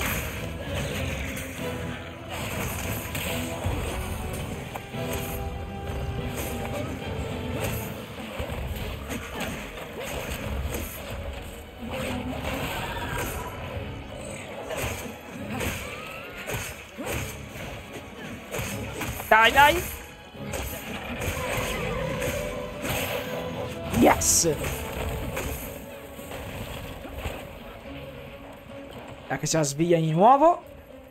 Dai, dai! Yes! Che se la sveglia di nuovo.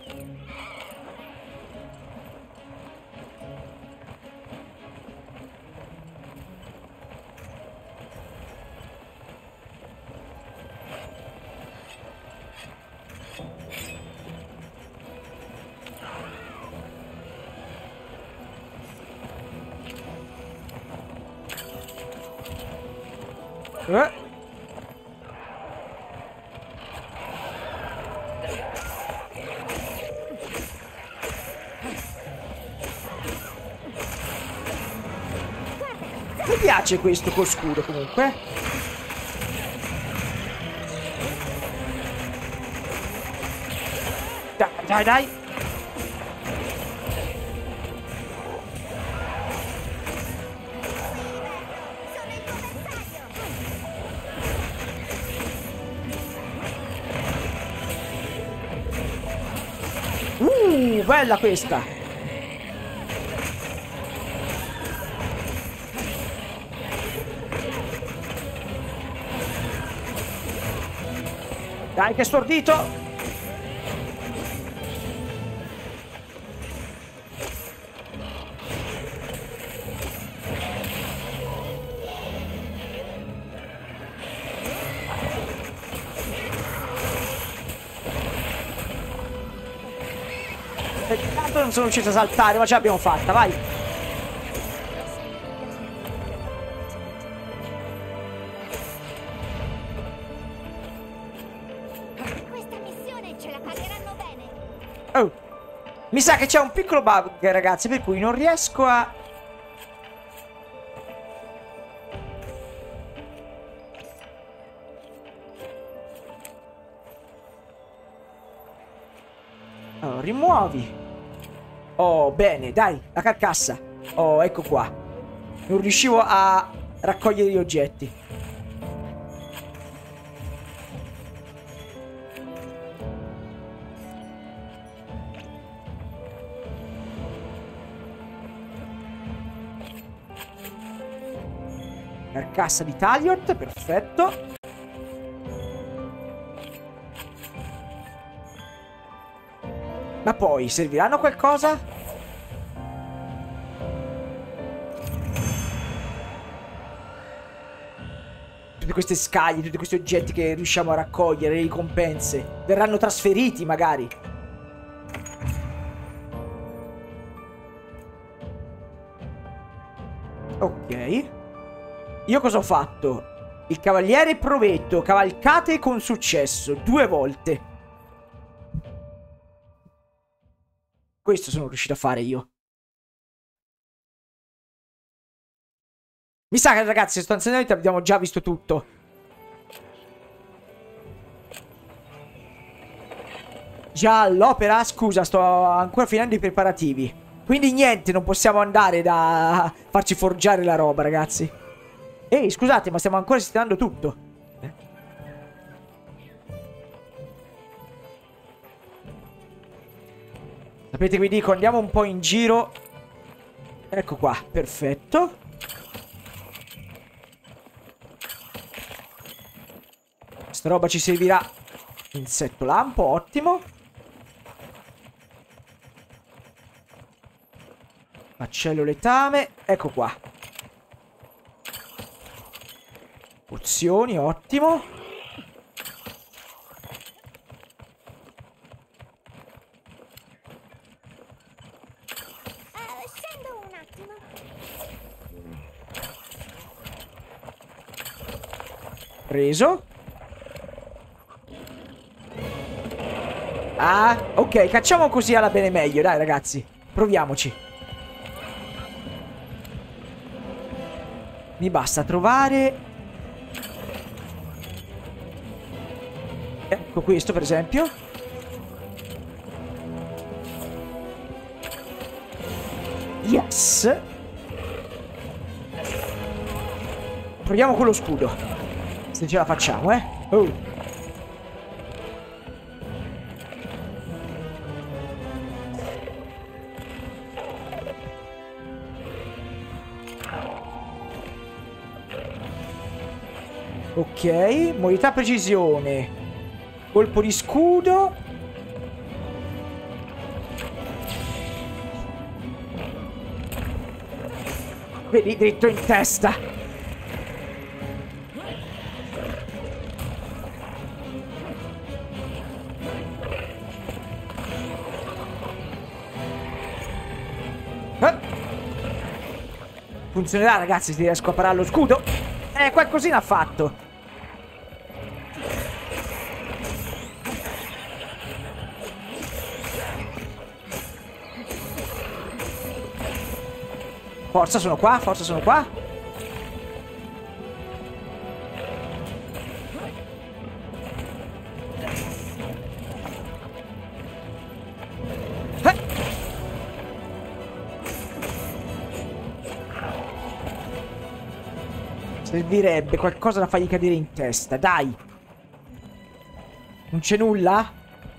Mi piace questo col scudo comunque. Dai, dai, dai. Bella questa. Dai che stordito. Tanto non sono riuscito a saltare, ma ce l'abbiamo fatta, vai. Oh. Mi sa che c'è un piccolo bug, ragazzi, per cui non riesco a... Allora, rimuovi. Oh, bene, dai, la carcassa. Oh, ecco qua. Non riuscivo a raccogliere gli oggetti. Carcassa di Taliot, perfetto. Ma poi, serviranno a qualcosa? Tutte queste scaglie, tutti questi oggetti che riusciamo a raccogliere, le ricompense, verranno trasferiti magari. Ok. Io cosa ho fatto? Il cavaliere provetto, cavalcate con successo, 2 volte. Questo sono riuscito a fare io. Mi sa che, ragazzi, sostanzialmente abbiamo già visto tutto. Già all'opera? Scusa, sto ancora finendo i preparativi. Quindi niente, non possiamo andare da farci forgiare la roba, ragazzi. Ehi, scusate, ma stiamo ancora sistemando tutto. Sapete, vi dico, andiamo un po' in giro. Ecco qua, perfetto. Questa roba ci servirà. Insetto lampo, ottimo. Macello letame, ecco qua. Pozioni, ottimo. Scendo un attimo. Preso. Ah, ok, cacciamo così alla bene meglio, dai ragazzi. Proviamoci. Mi basta trovare... Ecco questo per esempio. Yes. Proviamo con lo scudo. Se ce la facciamo, eh. Oh. Ok, modalità precisione. Colpo di scudo. Vedi, dritto in testa. Funzionerà, ragazzi, se riesco a parare lo scudo. Qualcosina ha fatto. Forza, sono qua, forza, sono qua. Servirebbe qualcosa da fargli cadere in testa, dai. Non c'è nulla?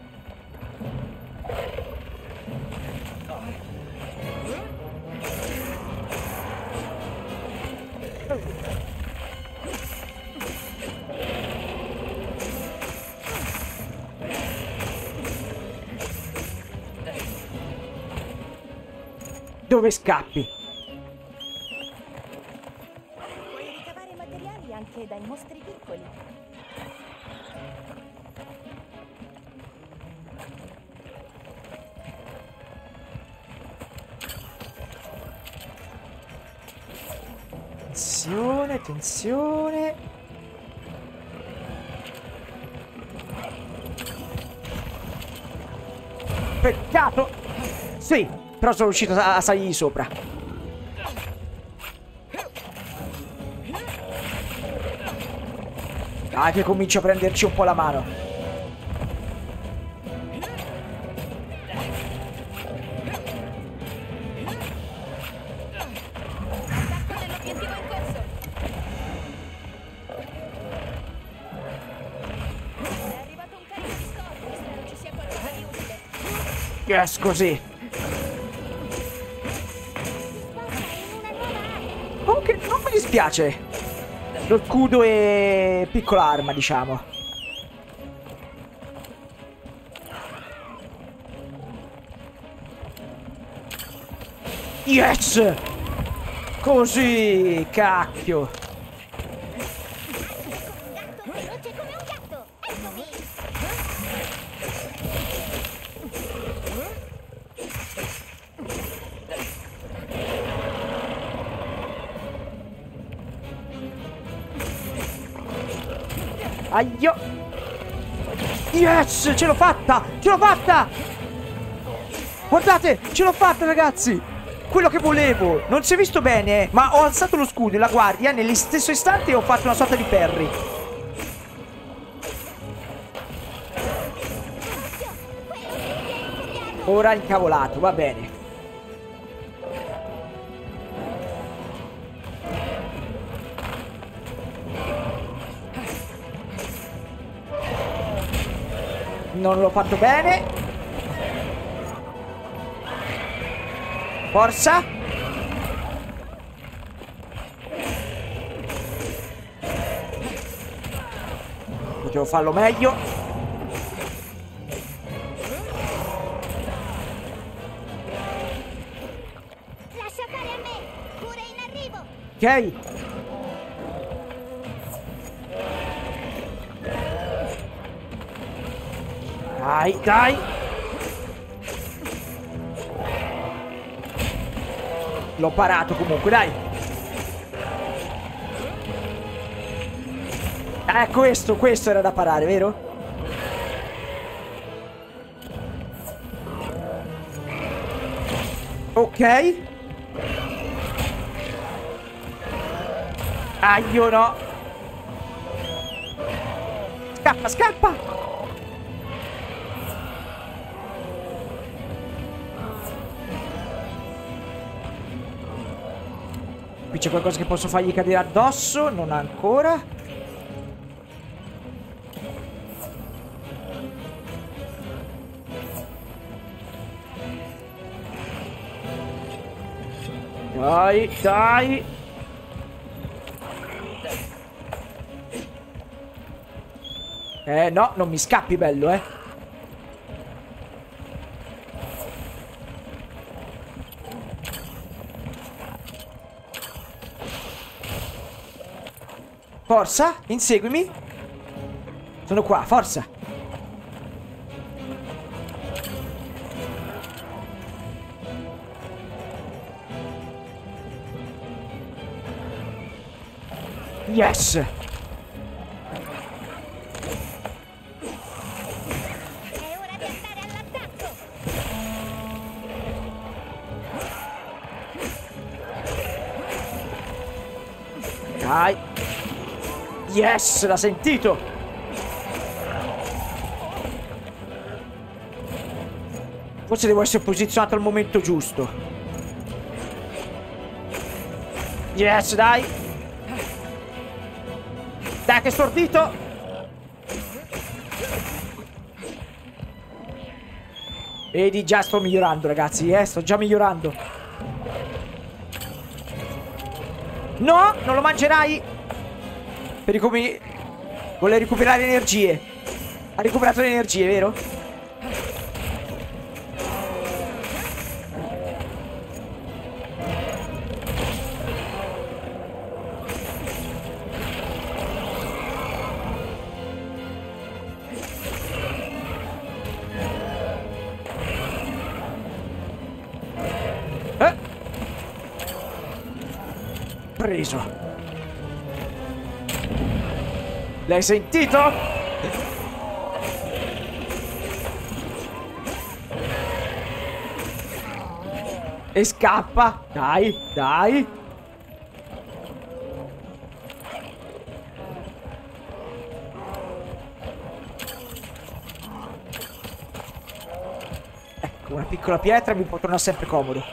Dove scappi? Puoi ricavare materiali anche dai mostri piccoli. Attenzione, attenzione. Peccato. Sì, però sono riuscito a salirgli sopra. Dai che comincio a prenderci un po' la mano. Yes, così. Comunque non mi dispiace. Lo scudo e piccola arma, diciamo. Yes! Così, cacchio. Veloce come un gatto! Eccomi! Aio! Yes! Ce l'ho fatta! Ce l'ho fatta! Guardate! Ce l'ho fatta, ragazzi! Quello che volevo! Non si è visto bene, ma ho alzato lo scudo e la guardia nello stesso istante ho fatto una sorta di parry. Ora incavolato, va bene. Non l'ho fatto bene. Forza. Potevo farlo meglio. Lascia fare a me! Pure in arrivo! Ok. Dai, dai. L'ho parato comunque, dai. Questo era da parare, vero? Ok. Ah, io no. Scappa, scappa. Qui c'è qualcosa che posso fargli cadere addosso. Non ancora. Dai, dai. No, non mi scappi, bello, Forza, inseguimi. Sono qua, forza. Yes. È ora di andare all'attacco! Dai. Yes, l'ha sentito. Forse devo essere posizionato al momento giusto. Yes, dai. Dai, che stordito. Vedi, già sto migliorando, ragazzi, sto già migliorando. No, non lo mangerai. Per vuole recuperare energie. Ha recuperato le energie, vero? Preso. L'hai sentito? E scappa. Dai, dai. Ecco, una piccola pietra mi può tornare sempre comodo.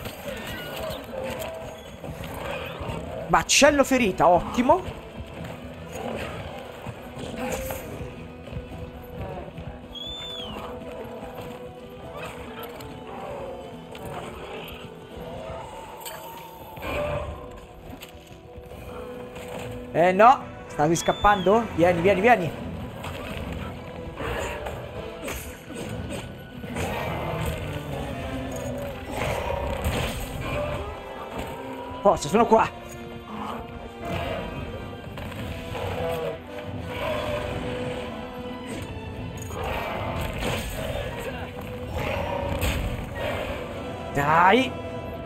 Baccello ferita, ottimo. No, stavi scappando? Vieni, vieni, vieni. Forza, sono qua. Dai.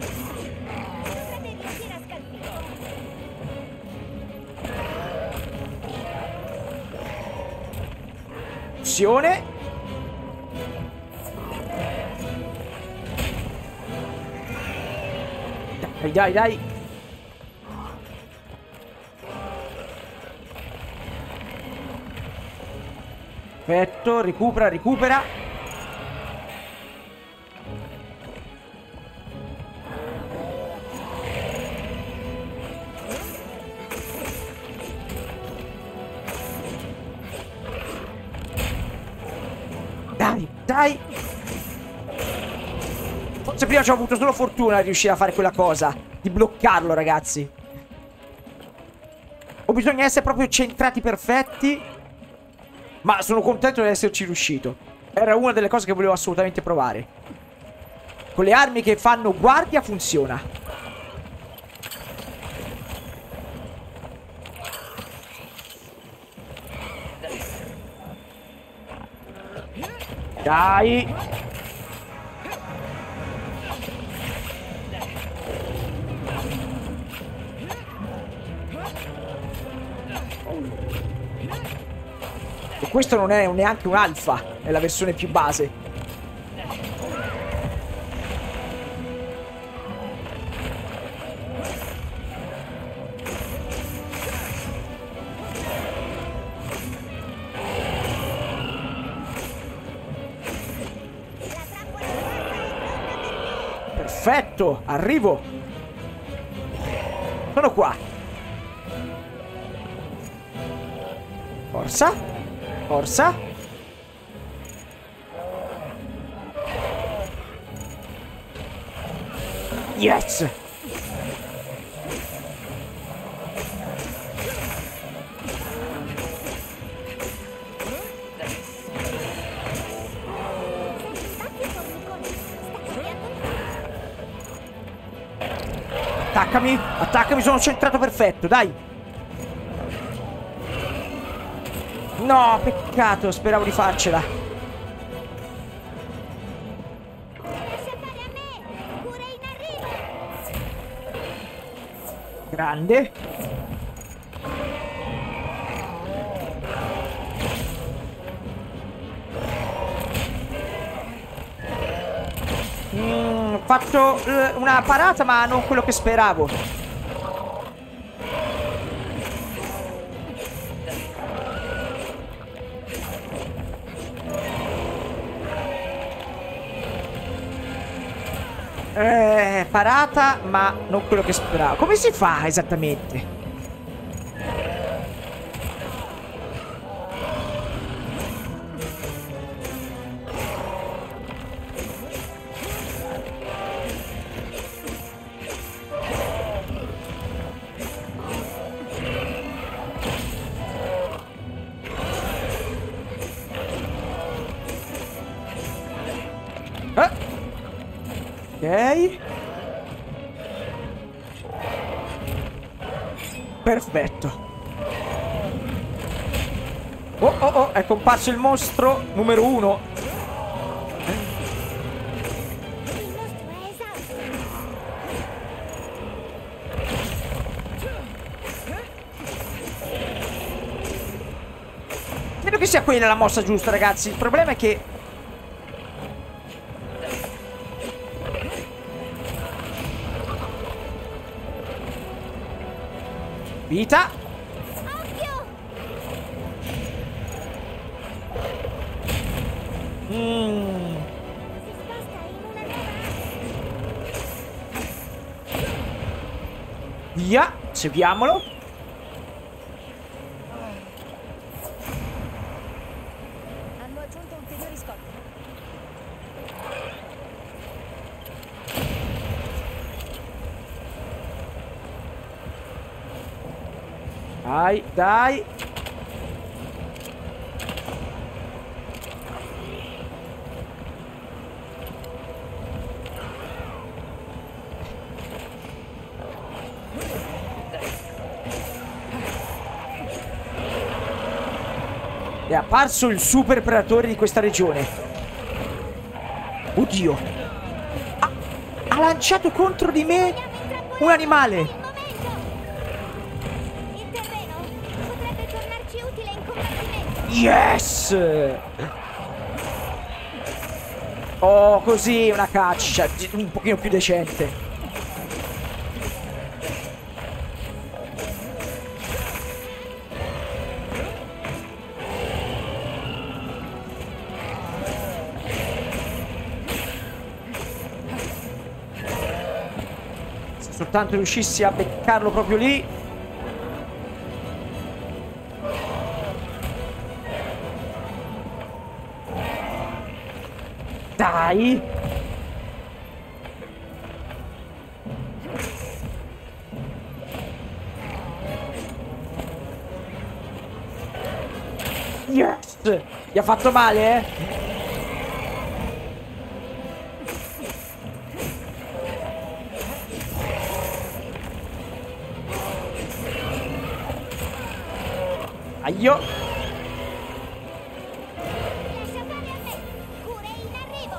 Dai, dai, dai. Perfetto, recupera, recupera. Dai, dai. Forse prima ci ho avuto solo fortuna di riuscire a fare quella cosa. Di bloccarlo, ragazzi. O bisogna essere proprio centrati perfetti. Ma sono contento di esserci riuscito. Era una delle cose che volevo assolutamente provare. Con le armi che fanno guardia funziona. Dai. E questo non è neanche un alfa, è la versione più base. Perfetto, arrivo. Sono qua. Forza. Forza. Yes. Attaccami, attaccami, sono centrato perfetto, dai. No, peccato, speravo di farcela. Grande. Ho fatto una parata, ma non quello che speravo. Parata, ma non quello che speravo. Come si fa esattamente? Ok. Perfetto. Oh, oh, oh, è comparso il mostro numero 1. Credo che sia quella la mossa giusta, ragazzi. Il problema è che Vita. Occhio! Mm. Si sposta in una nuova. Via. Seguiamolo. Hanno aggiunto ulteriori scorte. Dai, dai. È apparso il super predatore di questa regione. Oddio. Ha lanciato contro di me un animale. Il momento! Il terreno potrebbe tornarci utile in combattimento. Yes! Oh, così una caccia un pochino più decente. Se soltanto riuscissi a beccarlo proprio lì. Dai! Yes! Gli ha fatto male, eh? Aio! Lascia fare a me! Cure in arrivo!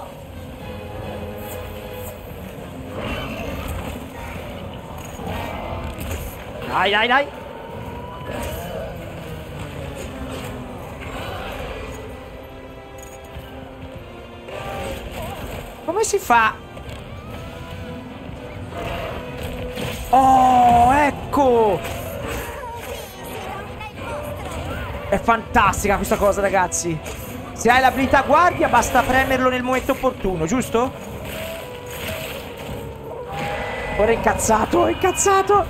Dai, dai, dai! Come si fa? Oh, ecco! Così si ronda il mostro! È fantastica questa cosa, ragazzi. Se hai l'abilità guardia, basta premerlo nel momento opportuno, giusto? Ora è incazzato, è incazzato!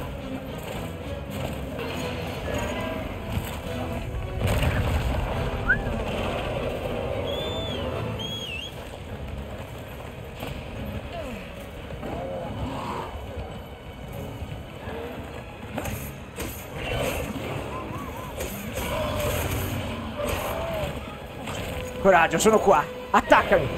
Coraggio, sono qua. Attaccami.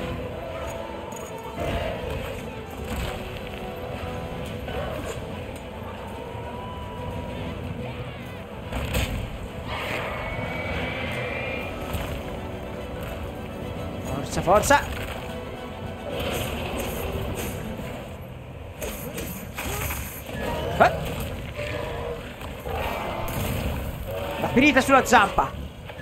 Forza, forza. La ferita sulla zampa.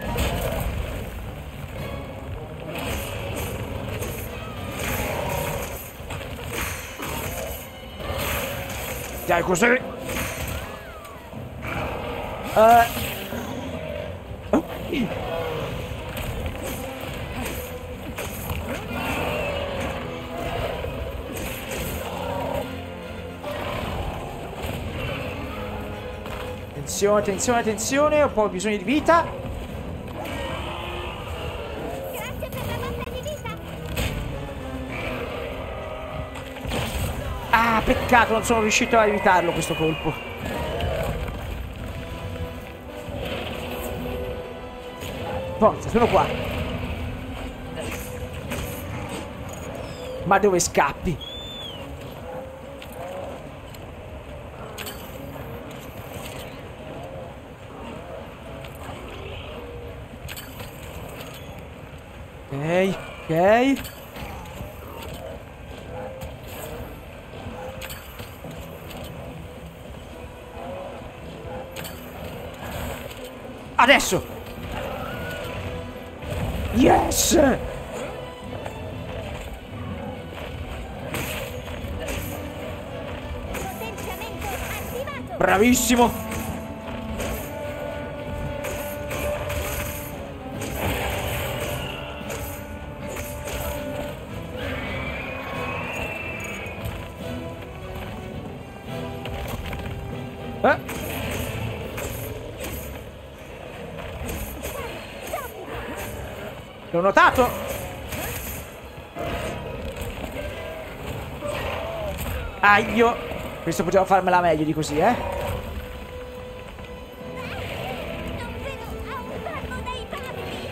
Dai, così. Attenzione, attenzione, attenzione. Ho poi bisogno di vita. Grazie per la botta di vita! Ah, peccato, non sono riuscito a evitarlo questo colpo. Forza, sono qua. Ma dove scappi? Ok, ok. Adesso! Yes! Potenziamento attivato! Bravissimo! L'ho notato. Aglio. Questo poteva farmela meglio di così, Non vedo a un palmo dai bambi.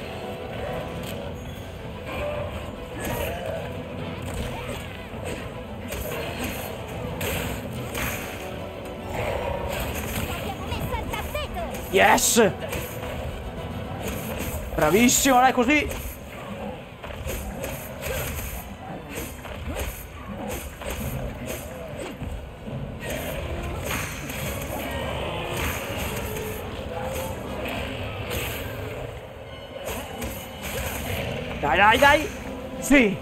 L'abbiamo messa al tappeto. Yes! Bravissimo, dai, così. Dai, dai, dai. Sì.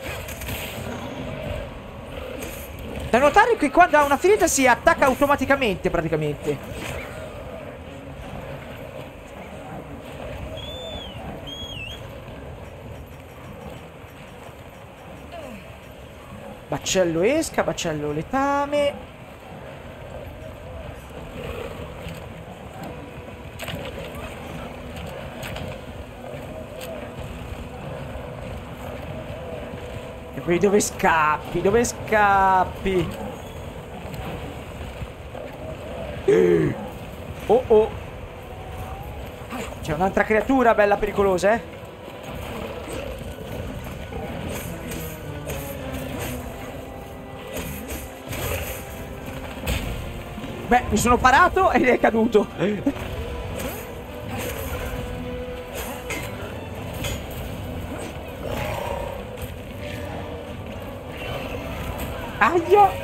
Da notare che quando ha una ferita si attacca automaticamente, praticamente. Baccello esca, baccello letame. E poi dove scappi? Dove scappi? Oh oh. C'è un'altra creatura bella pericolosa, eh? Beh, mi sono parato ed è caduto. Aia!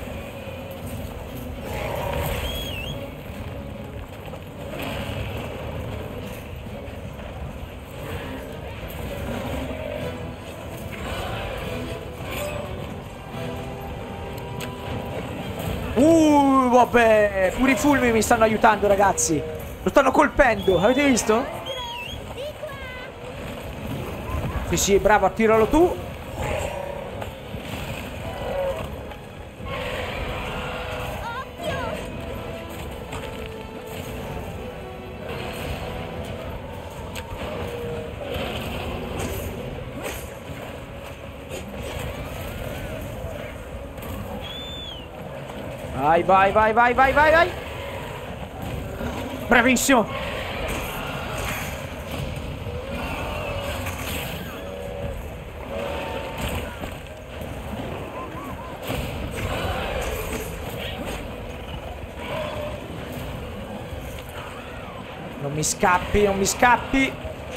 Vabbè, pure i fulmini mi stanno aiutando, ragazzi. Lo stanno colpendo, avete visto? Sì, sì, bravo, attiralo tu. Vai, vai, vai, vai, vai, vai, vai. Bravissimo. Non mi scappi, non mi scappi.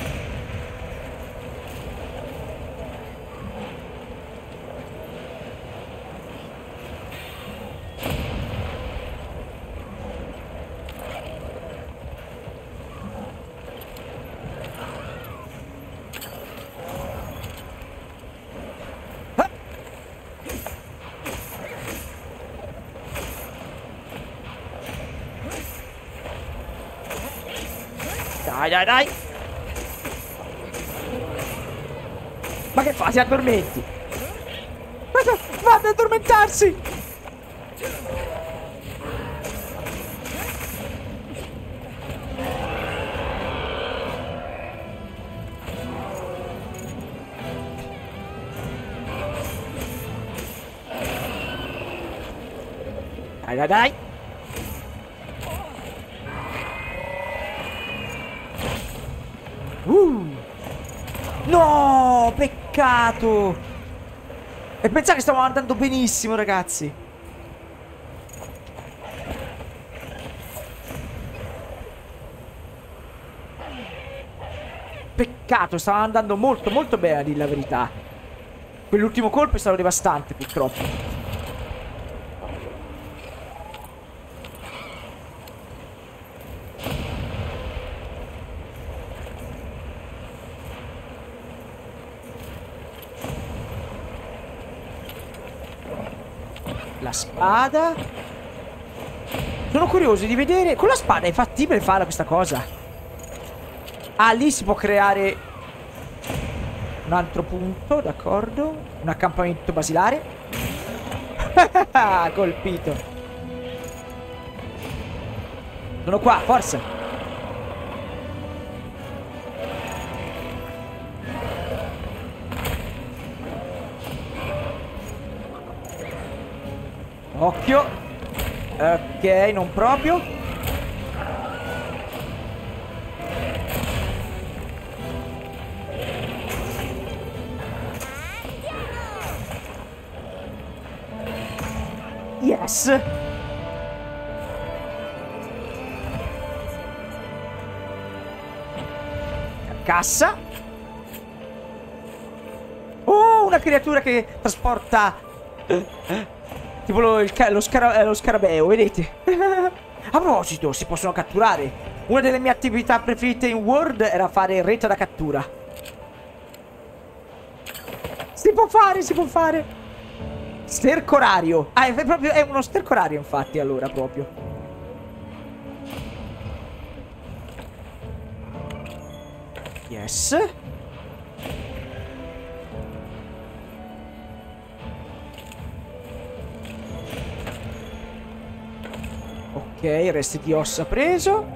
Dai, dai, dai. Ma che fa? Si addormenti. Va ad addormentarsi. Dai, dai, dai. No, peccato. E pensate che stavo andando benissimo, ragazzi. Peccato, stava andando molto molto bene, a dire la verità. Quell'ultimo colpo è stato devastante, purtroppo. La spada. Sono curioso di vedere. Con la spada è fattibile fare questa cosa? Ah, lì si può creare un altro punto, d'accordo. Un accampamento basilare. Colpito. Sono qua, forza. Occhio. Ok, non proprio. Yes. Cassa. Oh, una creatura che trasporta tipo lo scarabeo, vedete? A proposito, si possono catturare. Una delle mie attività preferite in World era fare rete da cattura. Si può fare, si può fare. Stercorario. Ah, è uno stercorario, infatti, allora, proprio. Yes. Ok, resti di ossa preso.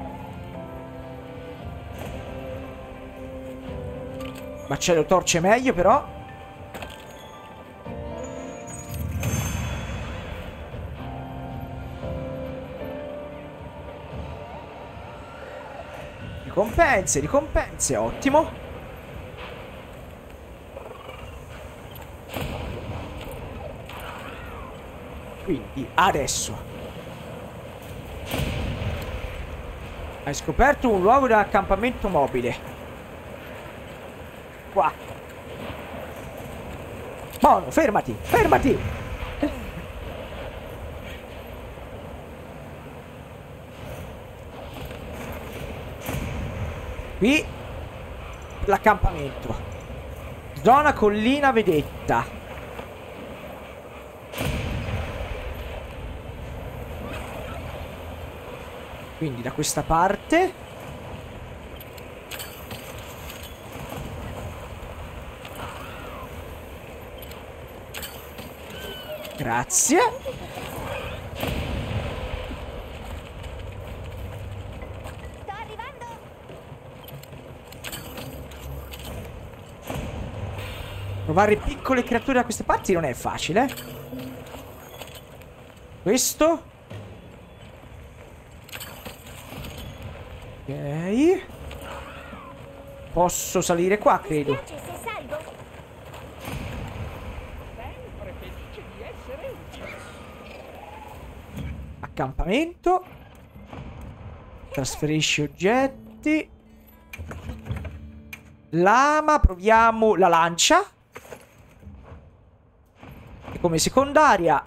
Macello torce meglio, però. Ricompense, ricompense, ottimo. Quindi, adesso hai scoperto un luogo di accampamento mobile. Qua. Buono, fermati, fermati. Qui l'accampamento. Zona collina vedetta. Quindi da questa parte. Grazie. Sto arrivando. Trovare piccole creature da queste parti non è facile. Questo. Ok. Posso salire qua, credo. Mi spiace se salgo. Sempre felice di essere utile. Accampamento. Trasferisci oggetti. Lama, proviamo la lancia. E come secondaria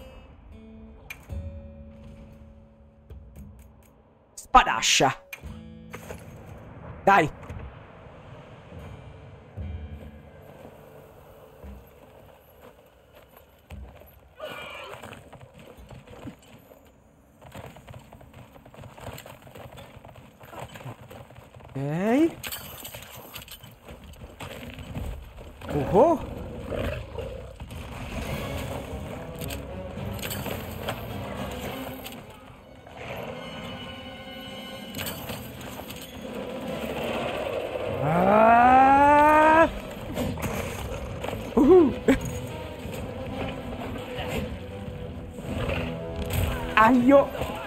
spadascia. Dai. Ok. Oh. Ah. Aglio.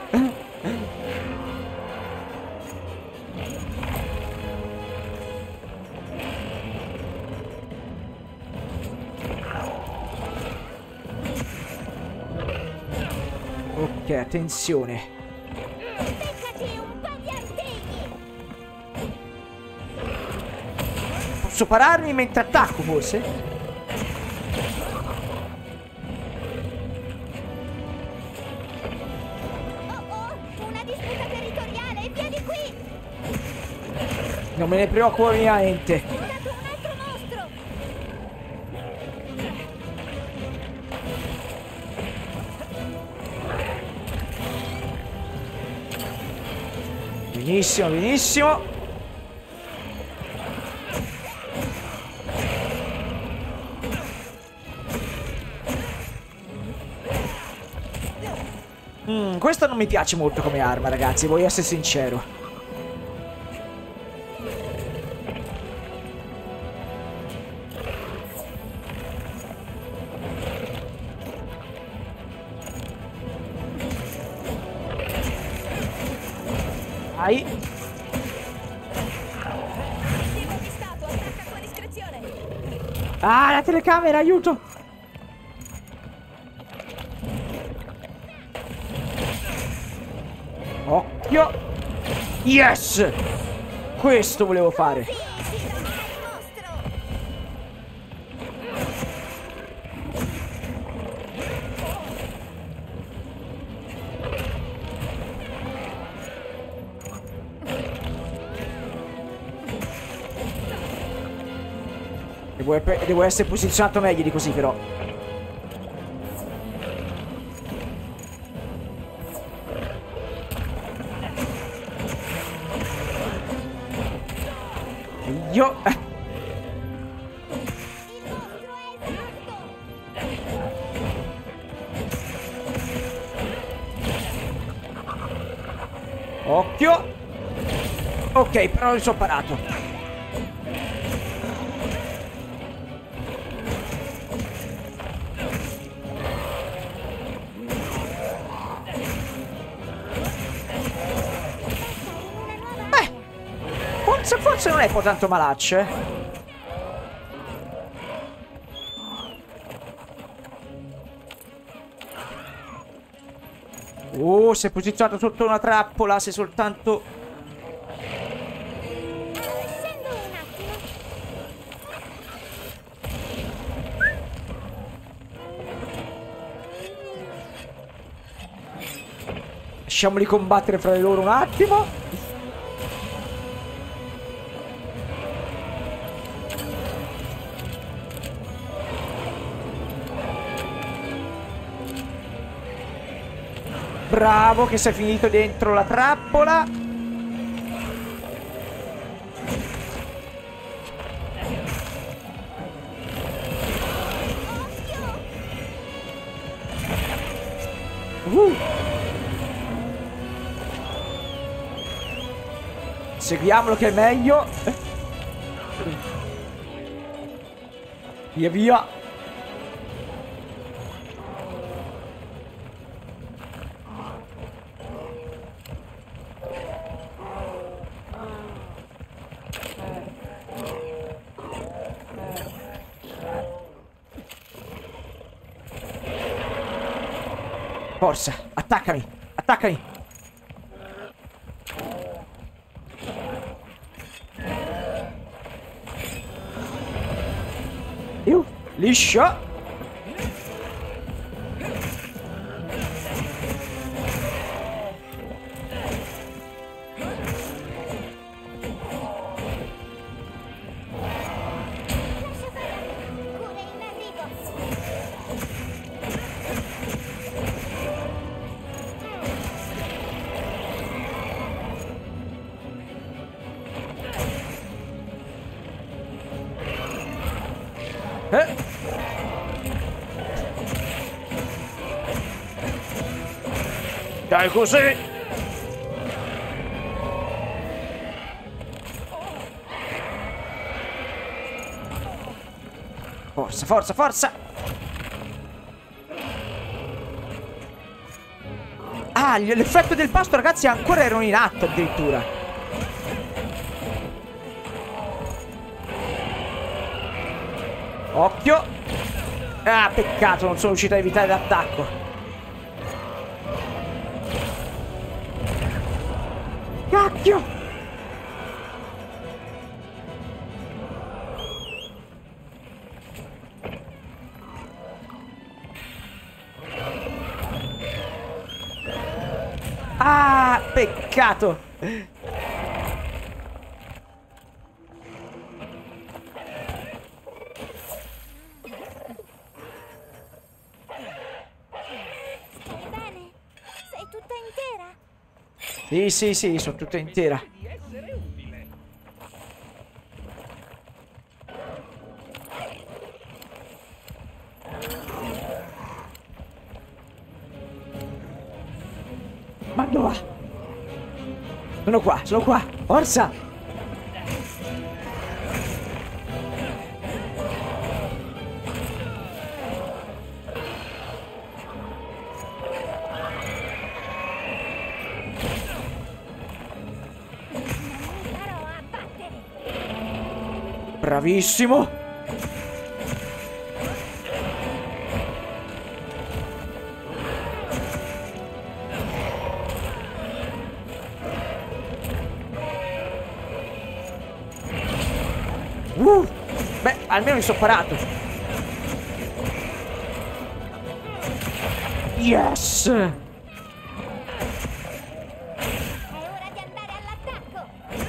Ok, attenzione. Beccati un po' di artigli. Posso pararmi mentre attacco, forse? Oh, una disputa territoriale, via di qui. Non me ne preoccupo minimamente. Ho dato un altro mostro. Benissimo, benissimo. Questa non mi piace molto come arma, ragazzi, voglio essere sincero. Vai. Tipo di stato, attacca con discrezione. Ah, la telecamera, aiuto. Occhio. Yes. Questo volevo fare. Sì, si domina il mostro. Devo essere posizionato meglio di così, però. Io... Il mostro è esausto. Occhio. Ok, però li sono parato. Forse non è poi tanto malaccio, eh. Oh, si è posizionato sotto una trappola, se soltanto... Scendo un attimo. Lasciamoli combattere fra di loro un attimo. Bravo che sei finito dentro la trappola. Seguiamolo che è meglio. Via via. Forza, attaccami, attaccami. Liscio. Lascia fare. Cure in arrivo. Dai così. Forza, forza, forza. Ah, l'effetto del pasto, ragazzi, ancora erano in atto addirittura. Occhio. Ah, peccato, non sono riuscito a evitare l'attacco. Cacchio! Ah, peccato! Stai bene? Sei tutta intera? Sì, sì, sì, sono tutta intera. Di essere utile. Ma dove va? Sono qua, forza! Bravissimo. Beh, almeno mi sono parato. Yes! È ora di andare all'attacco.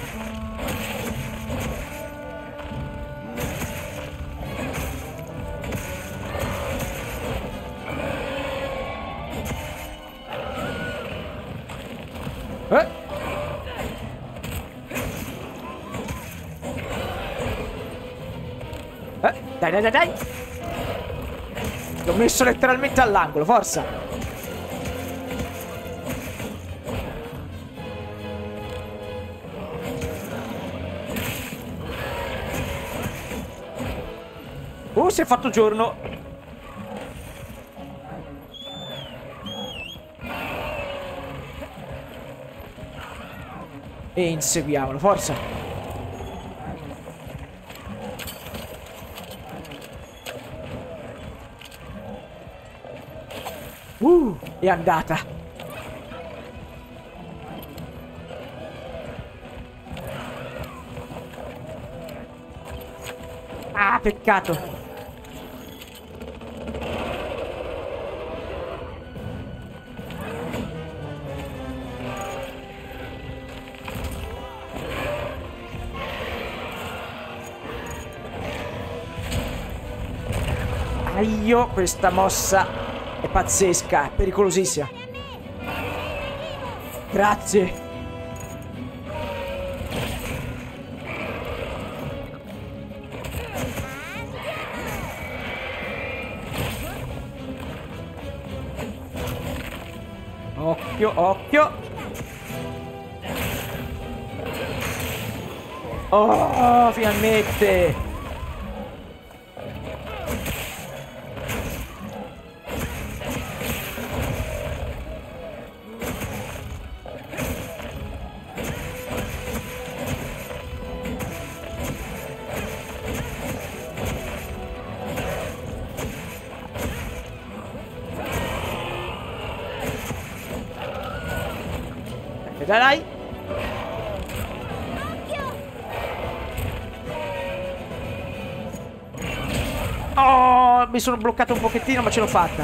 Dai, dai, dai, dai. L'ho messo letteralmente all'angolo, forza. Si è fatto giorno. E inseguiamolo, forza. È andata. Ah, peccato. Aio, questa mossa è pazzesca, è pericolosissima. Grazie. Occhio, occhio. Oh, finalmente. Dai, dai. Oh, mi sono bloccato un pochettino, ma ce l'ho fatta.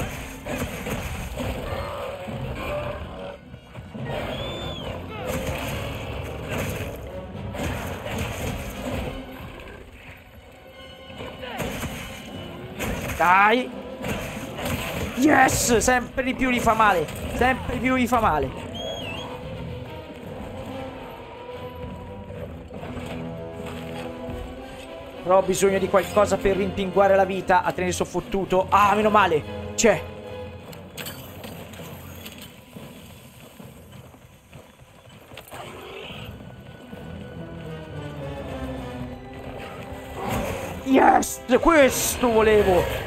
Dai. Yes, sempre di più gli fa male. Sempre di più gli fa male. Però ho bisogno di qualcosa per rimpinguare la vita a tenere soffottuto. Ah, meno male. C'è. Yes, questo volevo.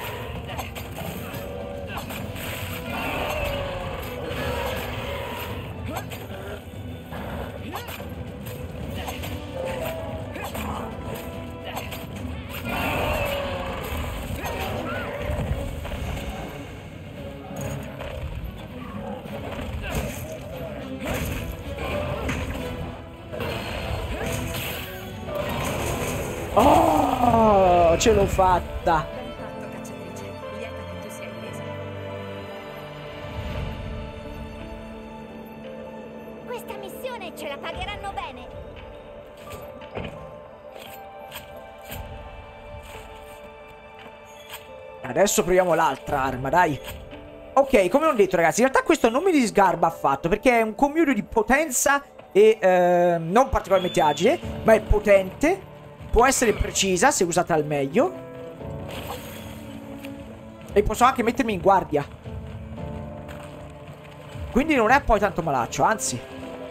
Oh, ce l'ho fatta. Questa missione ce la pagheranno bene. Adesso proviamo l'altra arma, dai. Ok, come ho detto ragazzi, in realtà questo non mi disgarba affatto, perché è un connubio di potenza e non particolarmente agile, ma è potente. Può essere precisa se usata al meglio. E posso anche mettermi in guardia. Quindi non è poi tanto malaccio, anzi.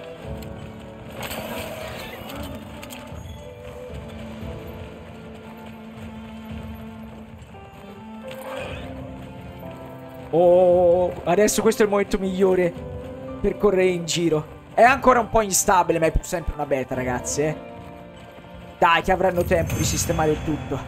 Oh, adesso questo è il momento migliore per correre in giro. È ancora un po' instabile, ma è pur sempre una beta, ragazzi, Dai, che avranno tempo di sistemare il tutto.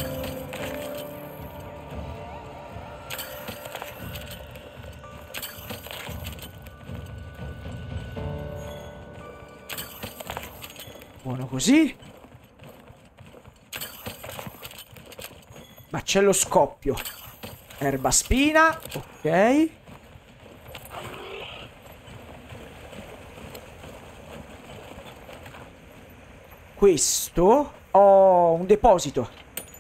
Buono così. Baccello scoppio. Erba spina. Ok. Questo. Oh, un deposito.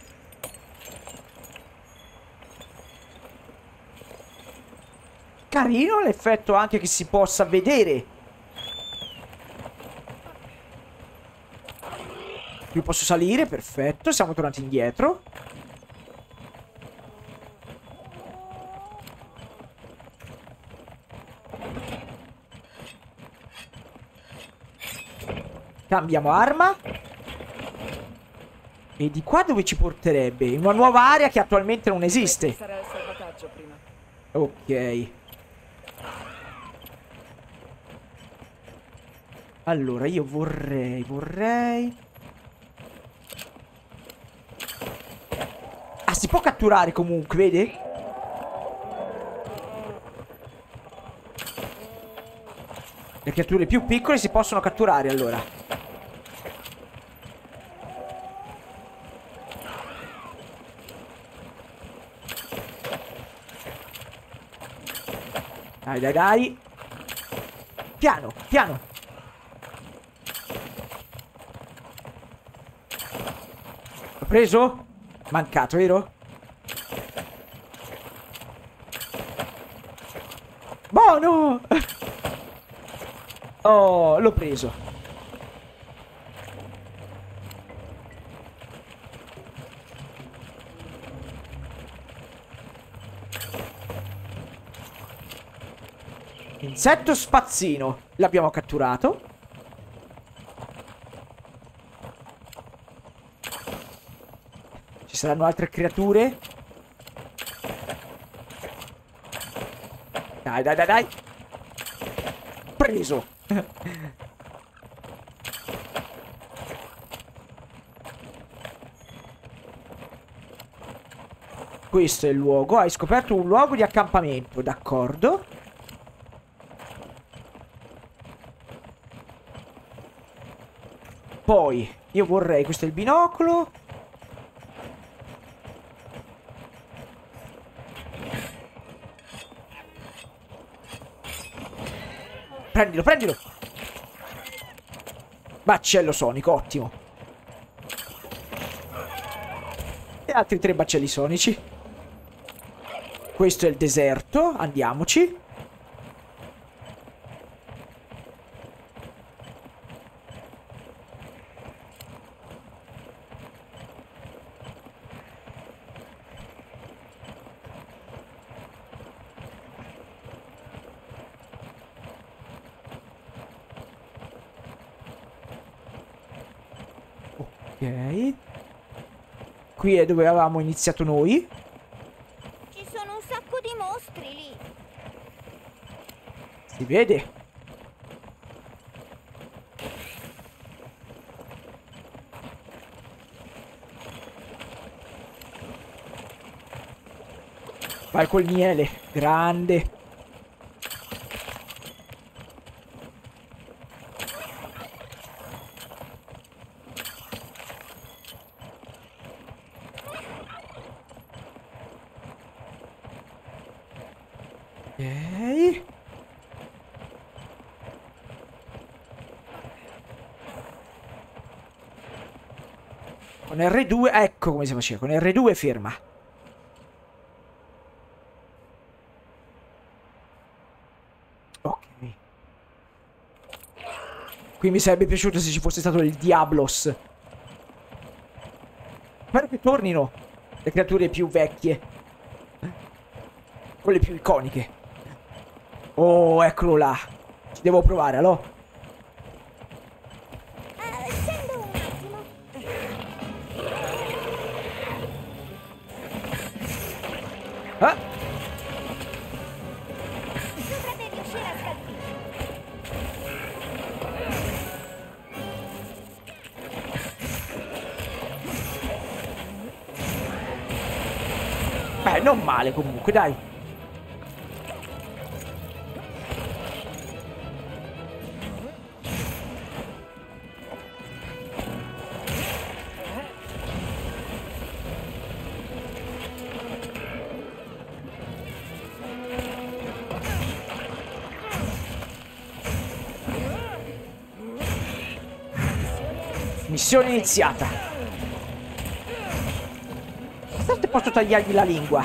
Carino l'effetto anche che si possa vedere. Qui posso salire, perfetto. Siamo tornati indietro. Cambiamo arma. E di qua dove ci porterebbe? In una nuova area che attualmente non esiste. Sarà il salvataggio prima. Ok. Allora, io vorrei... Ah, si può catturare comunque, vedi? Le creature più piccole si possono catturare, allora. Dai, dai, dai. Piano, piano. L'ho preso? Mancato, vero? Buono! Oh, l'ho preso. Insetto spazzino. L'abbiamo catturato. Ci saranno altre creature? Dai, dai, dai, dai. Preso. Questo è il luogo. Hai scoperto un luogo di accampamento, d'accordo. Poi, io vorrei... Questo è il binocolo. Prendilo, prendilo. Baccello sonico, ottimo. E altri 3 baccelli sonici. Questo è il deserto, andiamoci. Ok. Qui è dove avevamo iniziato noi. Ci sono un sacco di mostri lì. Si vede. Vai col miele. Grande. Ok. Con R2, ecco come si faceva. Con R2 ferma. Ok. Qui mi sarebbe piaciuto se ci fosse stato il Diablos. Spero che tornino le creature più vecchie. Quelle più iconiche. Oh, eccolo là. Ci devo provare, allora. Scendo un attimo. Ah! Dovrebbe riuscire a scalfire. Non male comunque, dai. Missione iniziata. Forse posso tagliargli la lingua.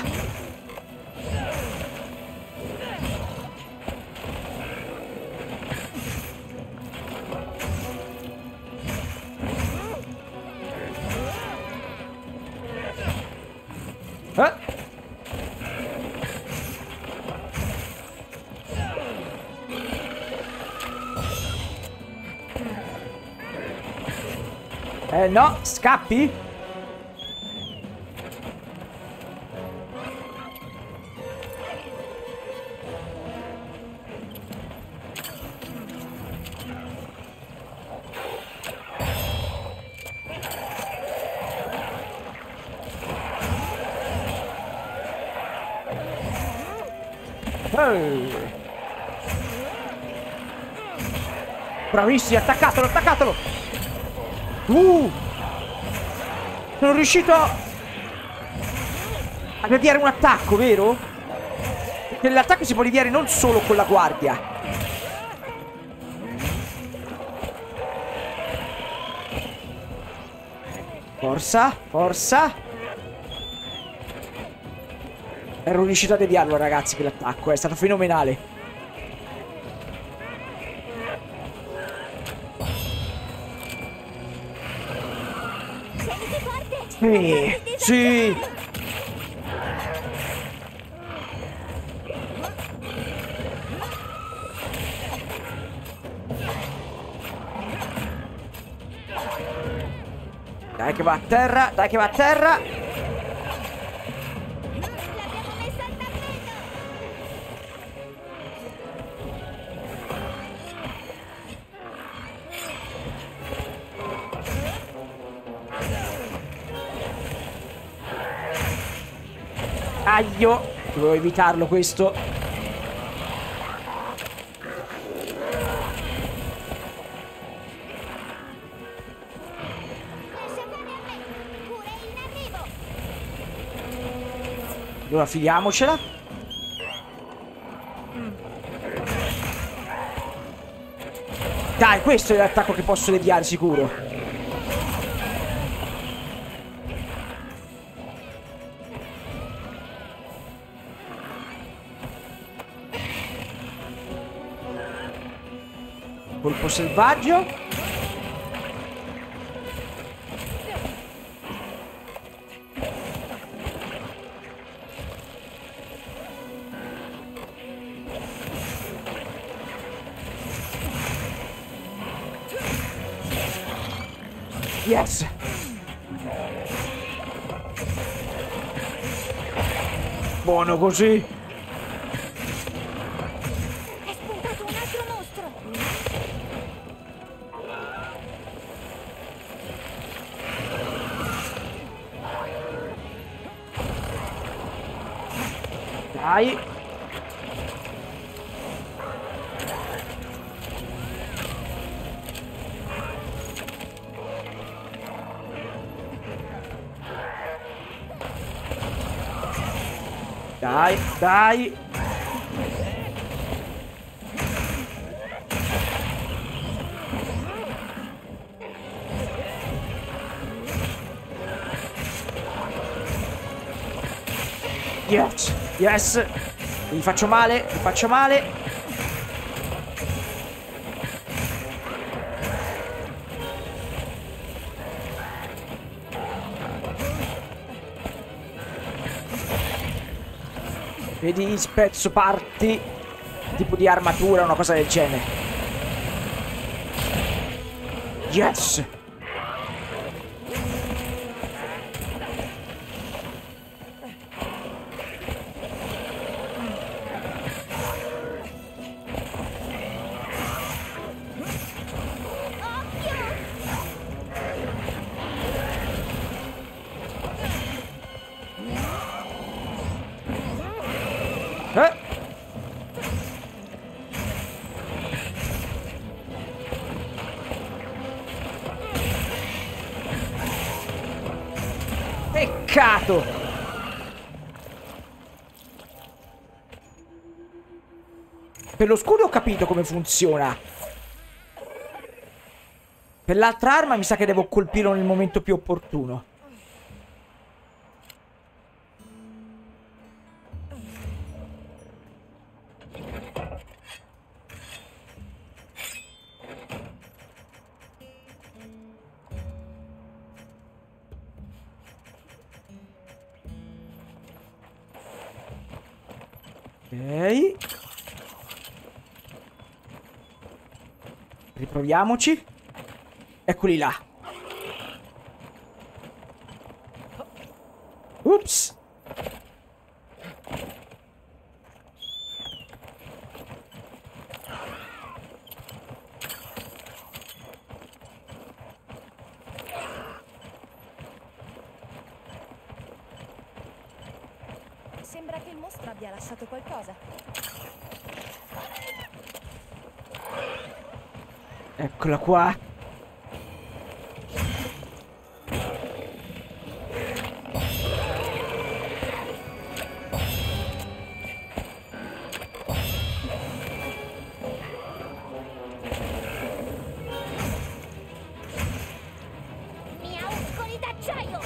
No, scappi? Bravissimo, attaccatelo, attaccatelo! Sono riuscito a deviare un attacco, vero? Perché l'attacco si può deviare non solo con la guardia. Forza, forza. Ero riuscito a deviarlo, ragazzi, quell'attacco. È stato fenomenale. Sì, sì. Dai che va a terra, dai che va a terra. L'abbiamo messa al tappeto! Aglio, dovevo evitarlo questo. Allora filiamocela. Dai, questo è l'attacco che posso deviare sicuro. Colpo selvaggio. Yes. Buono così. È spuntato un altro mostro! Dai. Dai, dai. Yes, yes. Gli faccio male, gli faccio male. Vedi, spezzo parti. Tipo di armatura, una cosa del genere. Yes. Peccato! Per lo scudo ho capito come funziona. Per l'altra arma mi sa che devo colpirlo nel momento più opportuno. Ok. Riproviamoci. Eccoli là. Ups. Sembra che il mostro abbia lasciato qualcosa. Eccola qua. Miauscoli d'acciaio!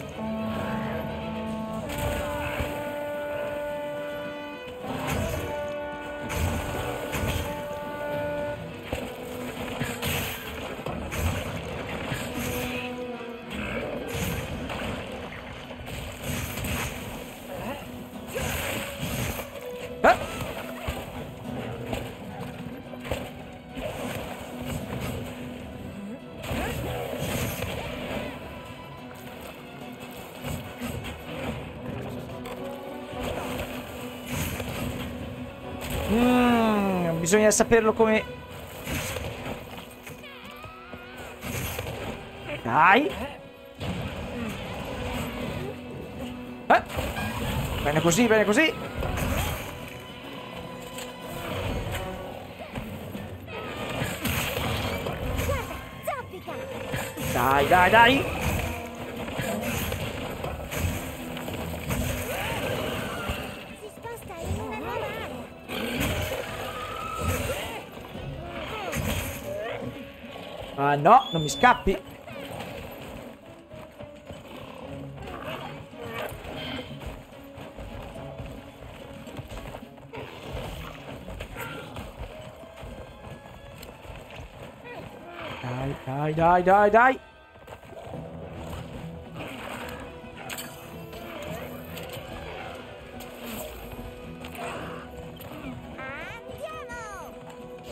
Bisogna saperlo come... Dai. Bene così, bene così. Guarda, zoppica! Dai, dai, dai. Si sposta in una nuova area. Ah no, non mi scappi. Dai, dai, dai, dai, dai. Andiamo!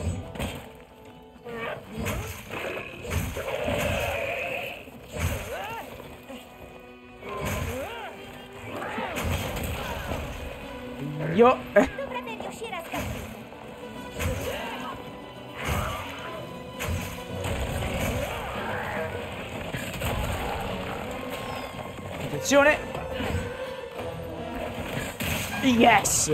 Io... Dovrebbe riuscire a scappare. Attenzione. Yes.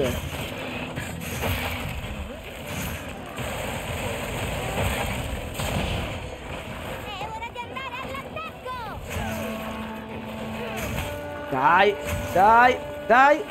È ora di andare all'attacco! Dai, dai, dai.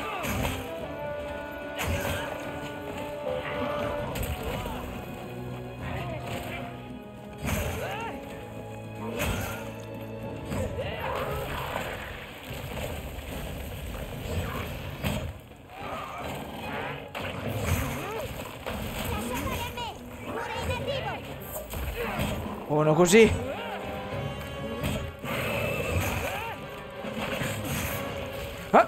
Lascia fare a me! Ora in arrivo! Buono così. Ah.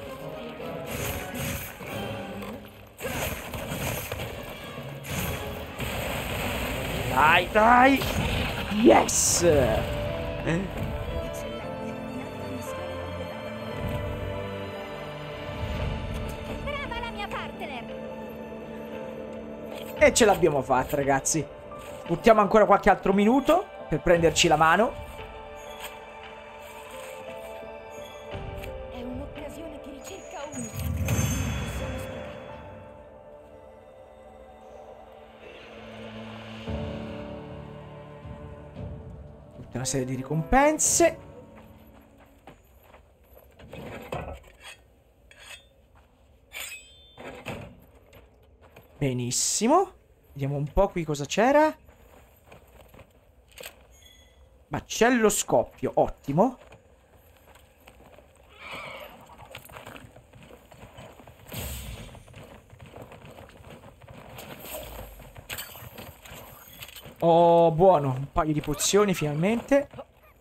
Dai, dai. Yes. Eccellente! Un'altra missione completata. Brava la mia partner! E ce l'abbiamo fatta, ragazzi. Buttiamo ancora qualche altro minuto per prenderci la mano. È un'occasione di ricerca unica. Non possiamo sprecarla. una serie di ricompense. Benissimo. Vediamo un po' qui cosa c'era. Baccello scoppio, ottimo. Oh, buono, un paio di pozioni finalmente.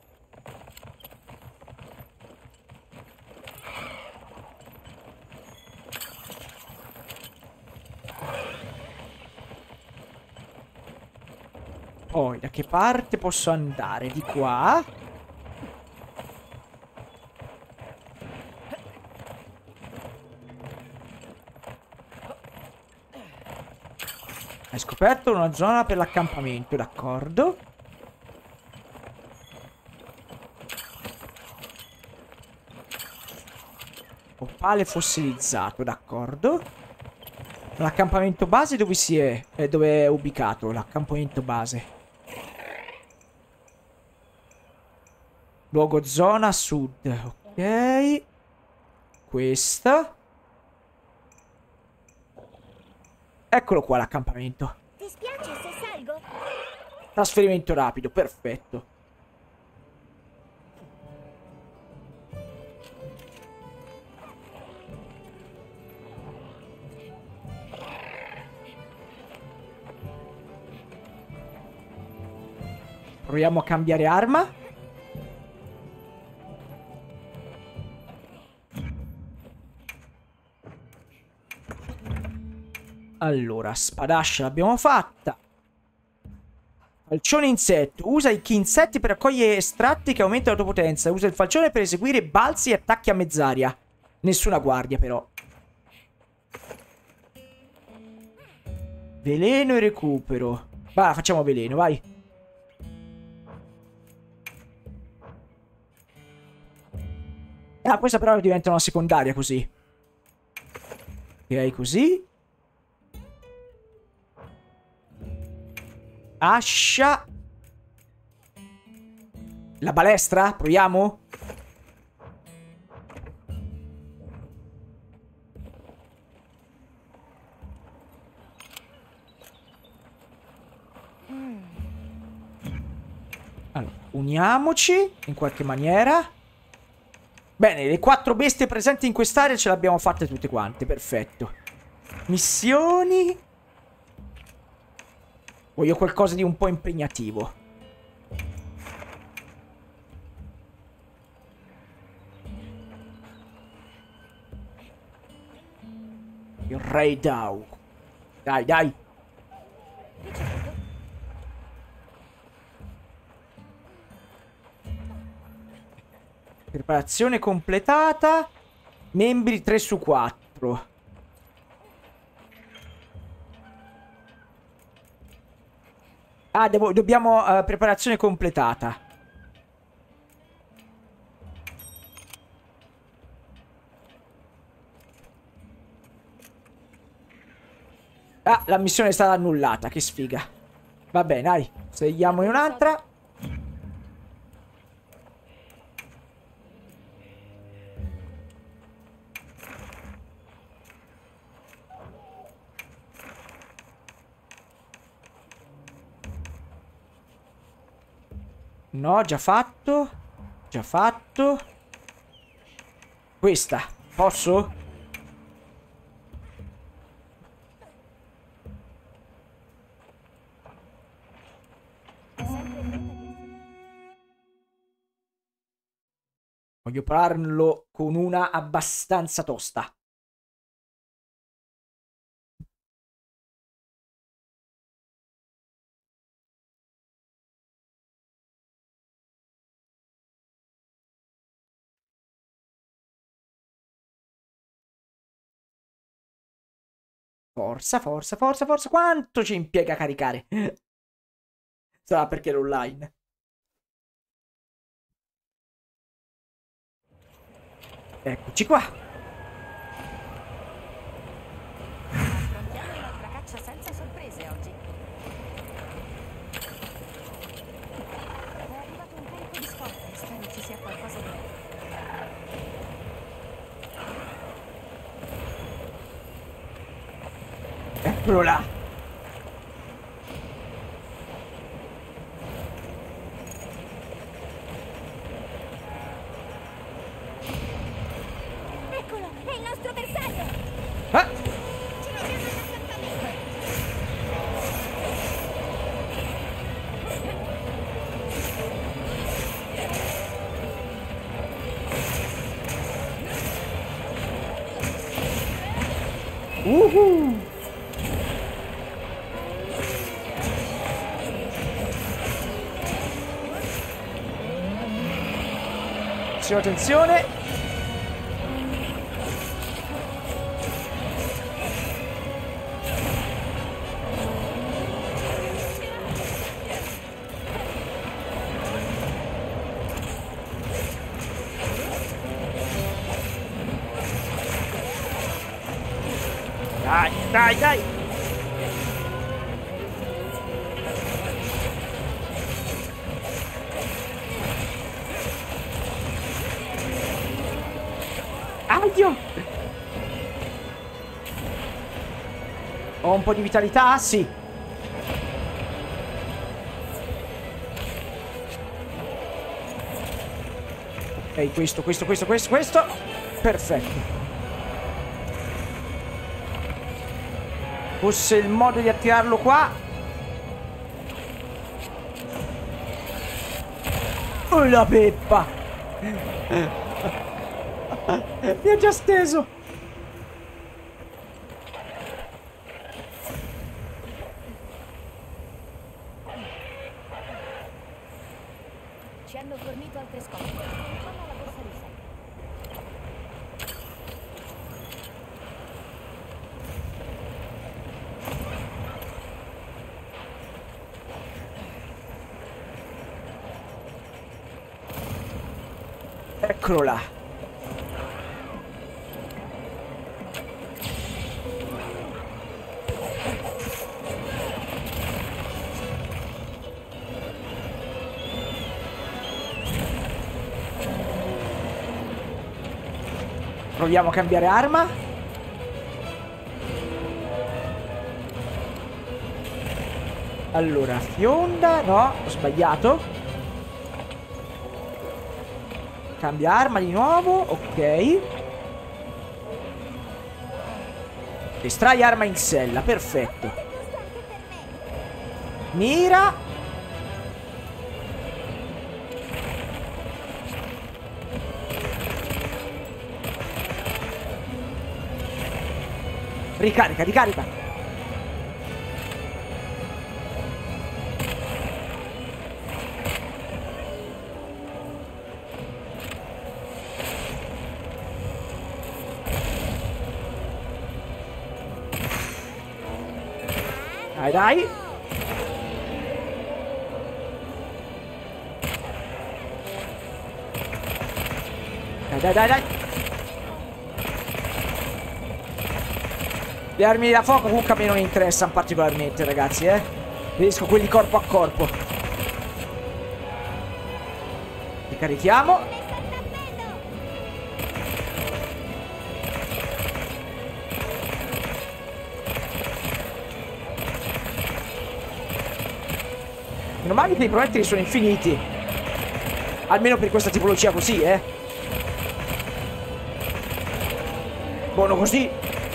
Poi, da che parte posso andare? Di qua? Hai scoperto una zona per l'accampamento, d'accordo. Opale fossilizzato, d'accordo. L'accampamento base dove si è? Dove è ubicato l'accampamento base? Luogo zona sud, ok. Questa. Eccolo qua l'accampamento. Ti spiace se salgo? Trasferimento rapido, perfetto. Proviamo a cambiare arma. Allora, spadascia l'abbiamo fatta. Falcione insetto. Usa i key insetti per raccogliere estratti che aumentano la tua potenza. Usa il falcione per eseguire balzi e attacchi a mezz'aria. Nessuna guardia però. Veleno e recupero. Va, facciamo veleno, vai. Ah, questa però diventa una secondaria così. Ok, così. Ascia. La balestra? Proviamo? Allora, uniamoci in qualche maniera. Bene, le 4 bestie presenti in quest'area ce le abbiamo fatte tutte quante, perfetto. Missioni. Voglio qualcosa di un po' impegnativo. Il Re Dao. Dai, dai. Preparazione completata. Membri 3 su 4. Ah, dobbiamo preparazione completata. Ah, la missione è stata annullata, che sfiga. Va bene, dai, scegliamo in un'altra. No, già fatto. Già fatto. Questa. Posso? Voglio parlarlo con una abbastanza tosta. Forza, forza, forza, forza. Quanto ci impiega a caricare? Sarà perché è online. Eccoci qua. Affrontiamo la nostra caccia senza sorprese oggi. È arrivato un Eccolo là. Eccolo, è il nostro bersaglio! Ah! Ci troviamo all'accampamento! Uhu. Attenzione. Dai, dai, dai. Aio! Ho un po' di vitalità? Sì. Ok, questo. Perfetto. Fosse il modo di attirarlo qua. Oh la peppa! Mi ha già steso. Ci hanno fornito altre scoperte. Controlla la borsa riserva. Eccolo là. Proviamo a cambiare arma. Allora, fionda. No, ho sbagliato. Cambia arma di nuovo. Ok. Estrai arma in sella. Perfetto. Mira. Ricarica, ricarica. Dai, dai. Dai, dai, dai. Le armi da fuoco comunque a me non interessano particolarmente, ragazzi, Preferisco quelli corpo a corpo. Ricarichiamo. Meno male che i proiettili sono infiniti. Almeno per questa tipologia così, Buono così.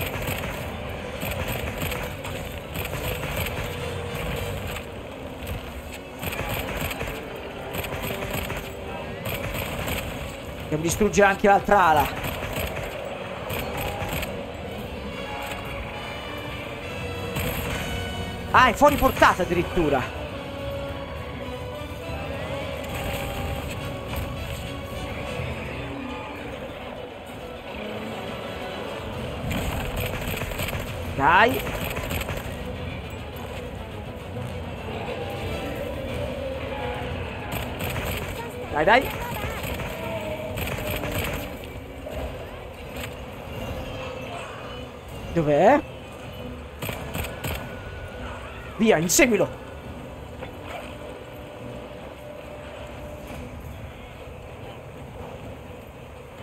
Dobbiamo distruggere anche l'altra ala. Ah, è fuori portata addirittura. Dai. Dai, dai. Dov'è? Via, inseguilo.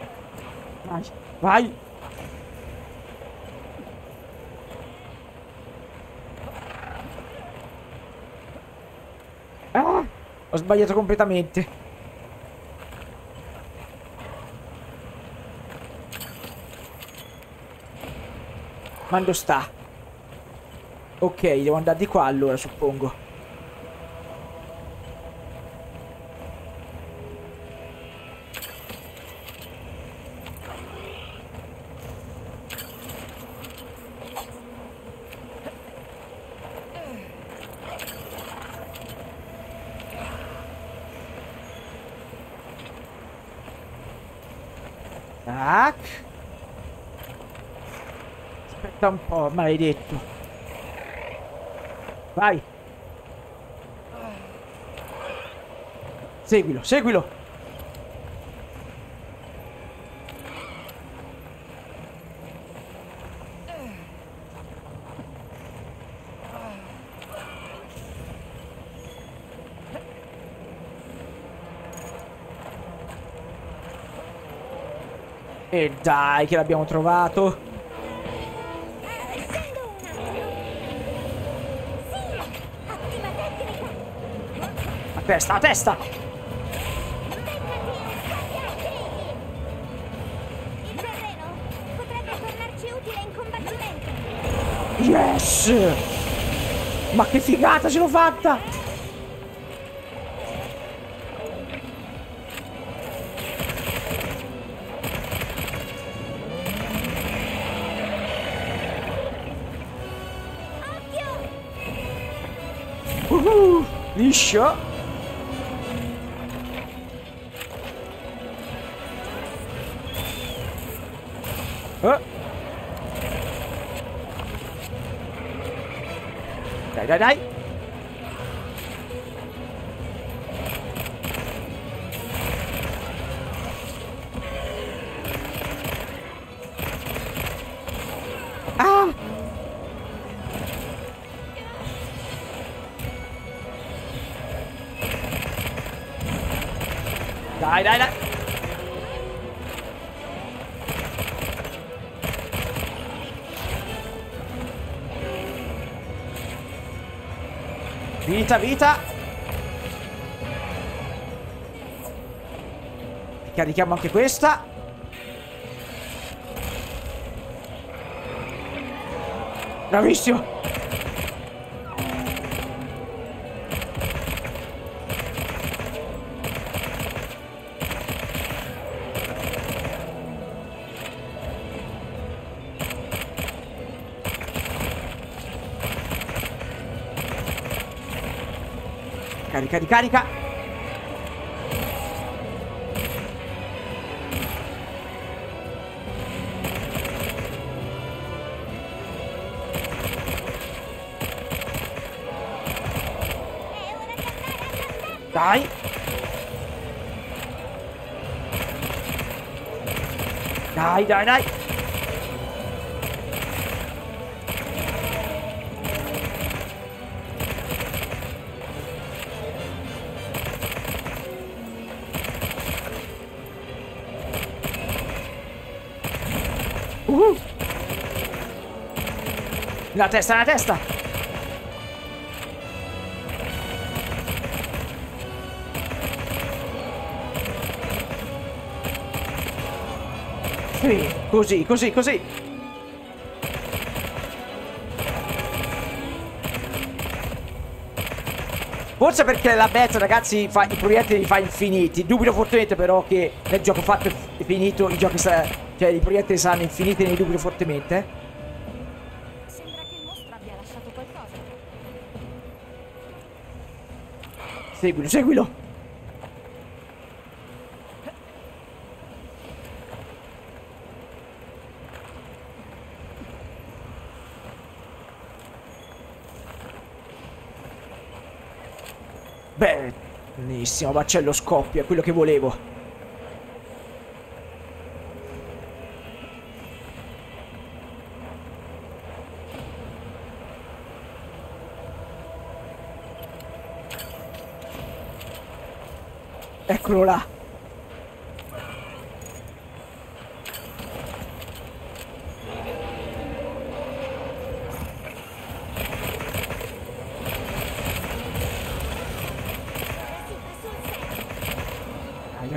Vai, vai. Ho sbagliato completamente. Quando sta? Ok, devo andare di qua allora, suppongo. Tac. Aspetta un po', maledetto. Vai. Seguilo, seguilo. E dai, che l'abbiamo trovato. Essendo una. Sì, ottima tecnica. A testa, a testa. Il terreno potrebbe tornarci utile in combattimento. Yes! Ma che figata ce l'ho fatta! Liscio. Dai, dai, dai. Ah! Dai, dai, dai. Vita, vita. Carichiamo anche questa. Bravissimo. Carica, ricarica. Dai. Dai, dai, dai. La testa, la testa. Sì, così, così, così. Forse perché la beta, ragazzi, fa i proiettili li fa infiniti. Dubito fortemente però che nel gioco fatto e finito i giochi cioè i proiettili saranno infiniti, ne dubito fortemente. Sembra che il mostro abbia lasciato qualcosa. Seguilo, seguilo. Benissimo, baccello scoppia, è quello che volevo. Eccolo là.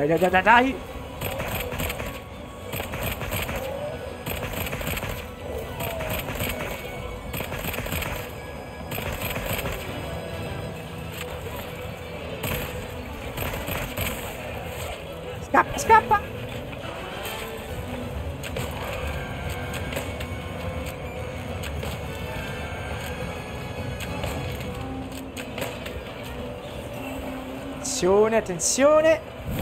Dai, dai, dai, dai, dai. Scappa, scappa. Attenzione, attenzione.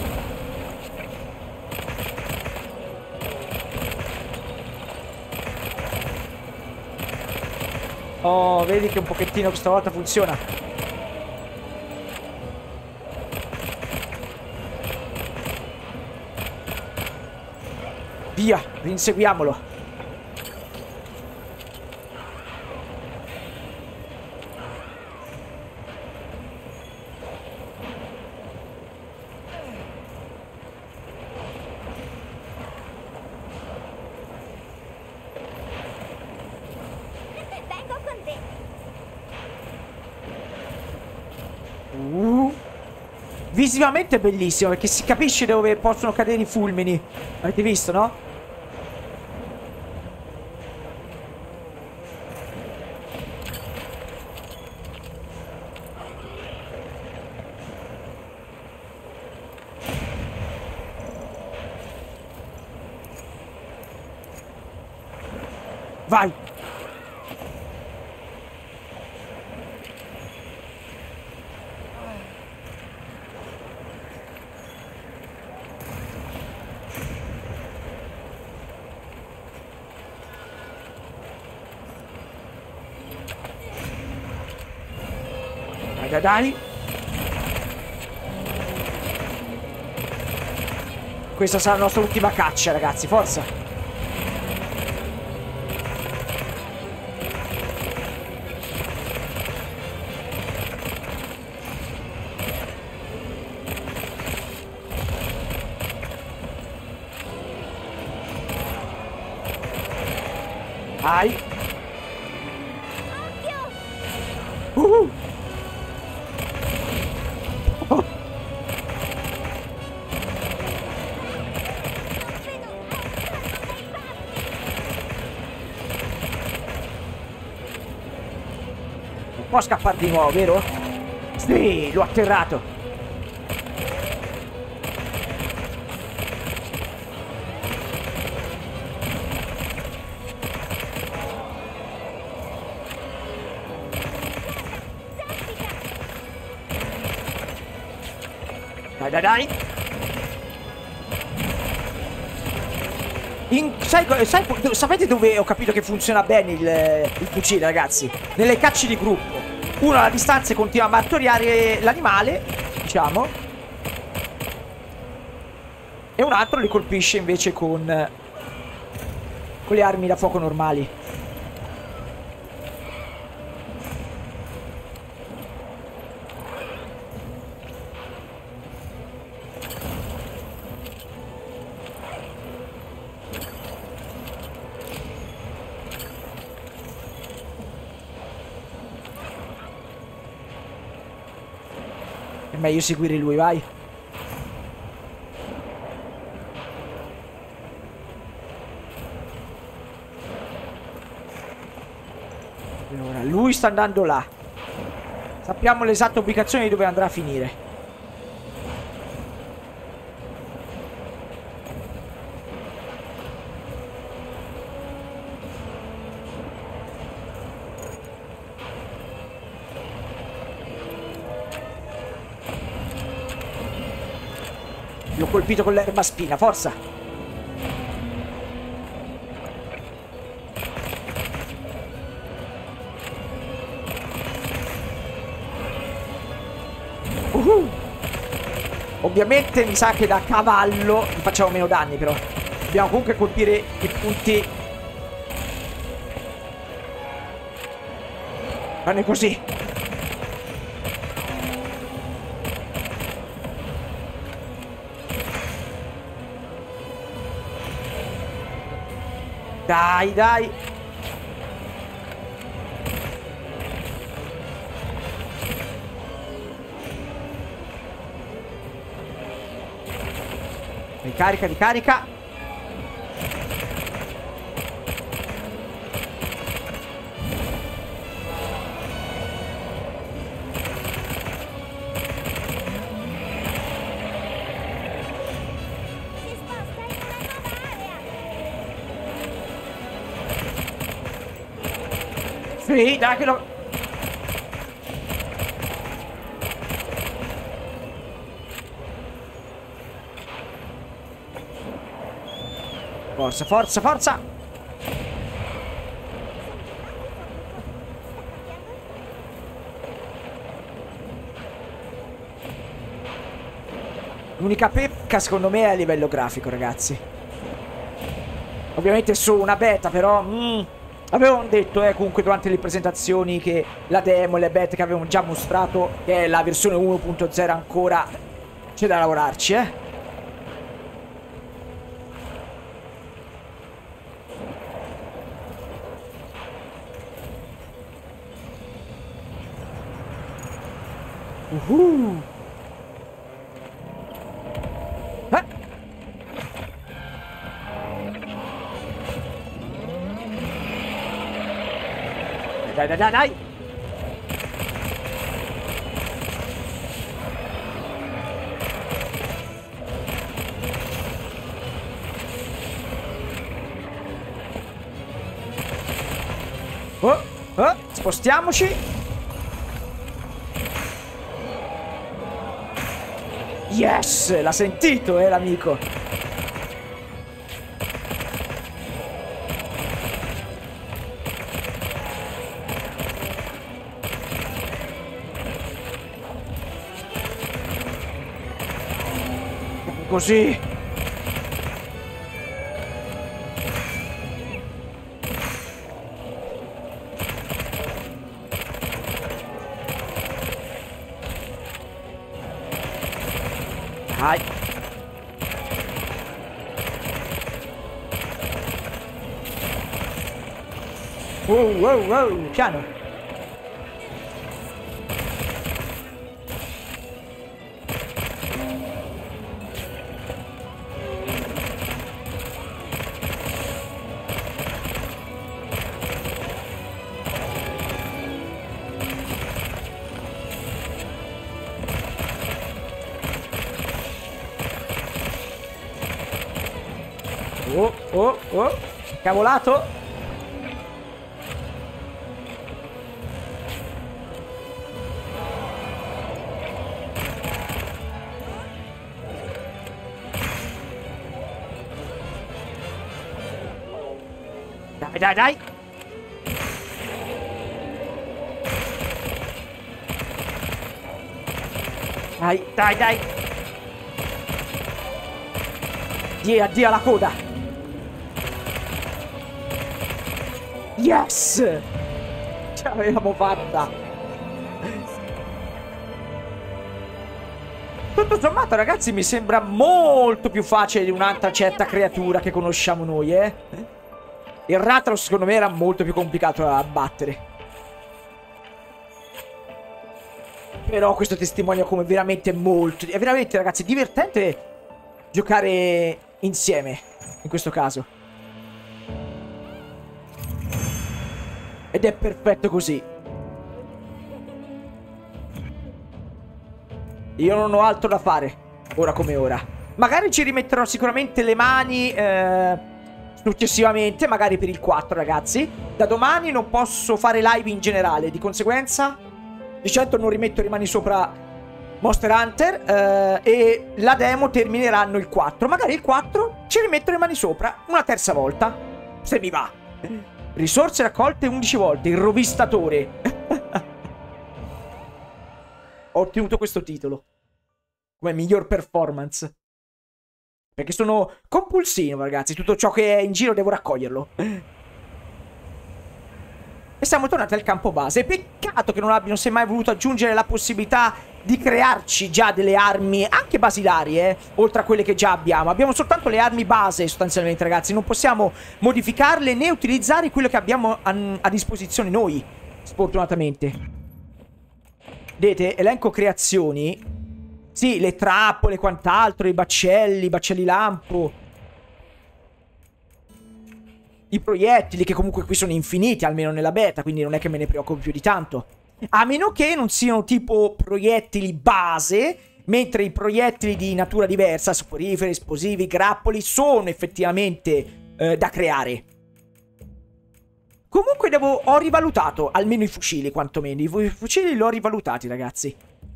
Oh, vedi che un pochettino questa volta funziona. Via, rinseguiamolo. Vengo con te. Visivamente è bellissimo perché si capisce dove possono cadere i fulmini. Avete visto, no? Vai! Dai, dai, dai! Questa sarà la nostra ultima caccia, ragazzi, forza! Vai! Occhio! Oh. Non può scappare di nuovo, vero? Sì, l'ho atterrato. Dai, dai, dai. Sapete dove ho capito che funziona bene il fucile, ragazzi? Nelle cacce di gruppo. Uno alla distanza continua a martoriare l'animale, diciamo, e un altro li colpisce invece con le armi da fuoco normali. È meglio seguire lui, vai. Allora, lui sta andando là. Sappiamo l'esatta ubicazione di dove andrà a finire. L'ho colpito con l'erba spina, forza! Ovviamente mi sa che da cavallo gli facciamo meno danni, però dobbiamo comunque colpire i punti. Fanno così. Dai, dai. Ricarica, ricarica. Si sposta in una nuova area. Sì, dai che lo... Forza, forza, forza! L'unica pecca secondo me è a livello grafico, ragazzi. Ovviamente è solo una beta, però... avevamo detto, comunque, durante le presentazioni che la demo e le beta che avevamo già mostrato, che è la versione 1.0 ancora, c'è da lavorarci, Dai, dai, dai, dai! Spostiamoci! Yes! L'ha sentito, l'amico! Così! Dai! Wow, wow, wow, piano! Oh, oh, oh! Cavolato! Dai, dai, dai! Dai, dai, dai! Addio alla coda! Yes! Ce l'avevamo fatta! Tutto sommato, ragazzi, mi sembra molto più facile di un'altra certa creatura che conosciamo noi, Il Rathalos, secondo me, era molto più complicato da battere. Però questo testimonia come veramente molto... È veramente, ragazzi, divertente giocare insieme, in questo caso. Ed è perfetto così. Io non ho altro da fare, ora come ora. Magari ci rimetterò sicuramente le mani successivamente, magari per il 4, ragazzi. Da domani non posso fare live in generale, di conseguenza di certo non rimetto le mani sopra Monster Hunter e la demo termineranno il 4. Magari il 4 ci rimetto le mani sopra una terza volta, se mi va. Risorse raccolte 11 volte, il rovistatore. Ho ottenuto questo titolo come miglior performance. Perché sono compulsivo, ragazzi. Tutto ciò che è in giro devo raccoglierlo. E siamo tornati al campo base. Peccato che non abbiano semmai voluto aggiungere la possibilità di crearci già delle armi anche basilari, oltre a quelle che già abbiamo. Abbiamo soltanto le armi base, sostanzialmente, ragazzi. Non possiamo modificarle né utilizzare quello che abbiamo a disposizione noi, sfortunatamente. Vedete, elenco creazioni. Sì, le trappole e quant'altro, i baccelli lampo. I proiettili, che comunque qui sono infiniti, almeno nella beta, quindi non è che me ne preoccupo più di tanto. A meno che non siano tipo proiettili base, mentre i proiettili di natura diversa, soporiferi, esplosivi, grappoli, sono effettivamente da creare. Comunque ho rivalutato, almeno i fucili quantomeno. I fucili li ho rivalutati, ragazzi.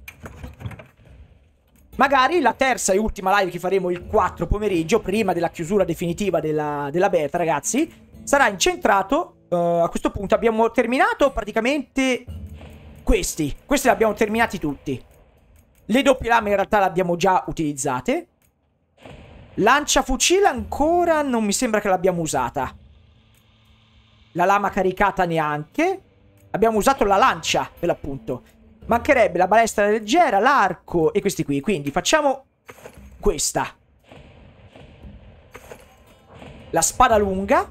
Magari la terza e ultima live che faremo il 4 pomeriggio, prima della chiusura definitiva della beta, ragazzi, sarà incentrato, a questo punto abbiamo terminato praticamente questi li abbiamo terminati tutti. Le doppie lame in realtà le abbiamo già utilizzate. Lanciafucile ancora non mi sembra che l'abbiamo usata. La lama caricata neanche. Abbiamo usato la lancia, per l'appunto. Mancherebbe la balestra leggera, l'arco e questi qui. Quindi facciamo questa. La spada lunga.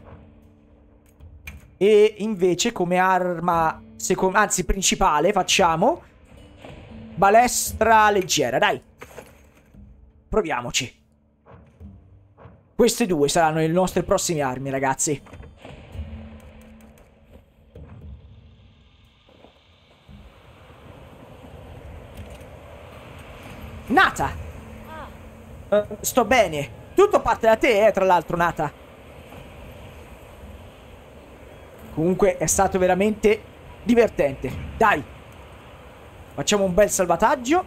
E invece come arma, anzi principale, facciamo balestra leggera, dai. Proviamoci. Queste due saranno le nostre prossime armi, ragazzi. Nata! Sto bene. Tutto parte da te, tra l'altro, Nata. Comunque è stato veramente divertente. Dai. Facciamo un bel salvataggio.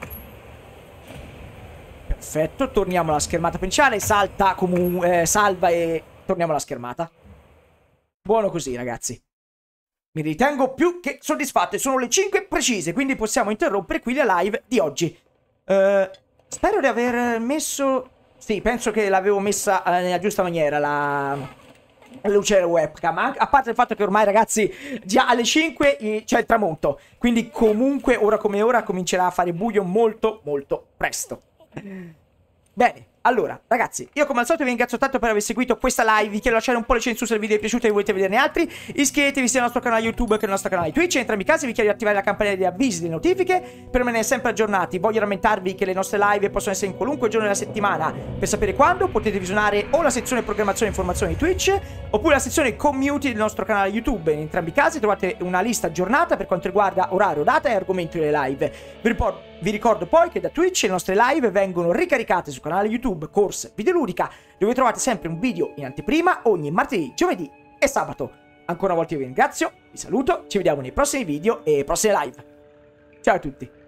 Perfetto, torniamo alla schermata principale. Salta comunque, salva e torniamo alla schermata. Buono così, ragazzi. Mi ritengo più che soddisfatto. Sono le 5 precise, quindi possiamo interrompere qui la live di oggi. Spero di aver messo... Sì, penso che l'avevo messa nella giusta maniera la luce della webcam. A parte il fatto che ormai, ragazzi, già alle 5 c'è il tramonto. Quindi comunque, ora come ora, comincerà a fare buio molto, molto presto. Bene, allora, ragazzi, io come al solito vi ringrazio tanto per aver seguito questa live. Vi chiedo di lasciare un pollice in su se il video è piaciuto e volete vederne altri. Iscrivetevi sia al nostro canale YouTube che al nostro canale Twitch. In entrambi i casi vi chiedo di attivare la campanella degli avvisi e delle notifiche per rimanere sempre aggiornati. Voglio rammentarvi che le nostre live possono essere in qualunque giorno della settimana. Per sapere quando potete visionare o la sezione programmazione e informazioni di Twitch oppure la sezione community del nostro canale YouTube. In entrambi i casi trovate una lista aggiornata per quanto riguarda orario, data e argomenti delle live. Vi ricordo poi che da Twitch le nostre live vengono ricaricate sul canale YouTube Course Videoludica, dove trovate sempre un video in anteprima ogni martedì, giovedì e sabato. Ancora una volta io vi ringrazio, vi saluto, ci vediamo nei prossimi video e prossime live. Ciao a tutti!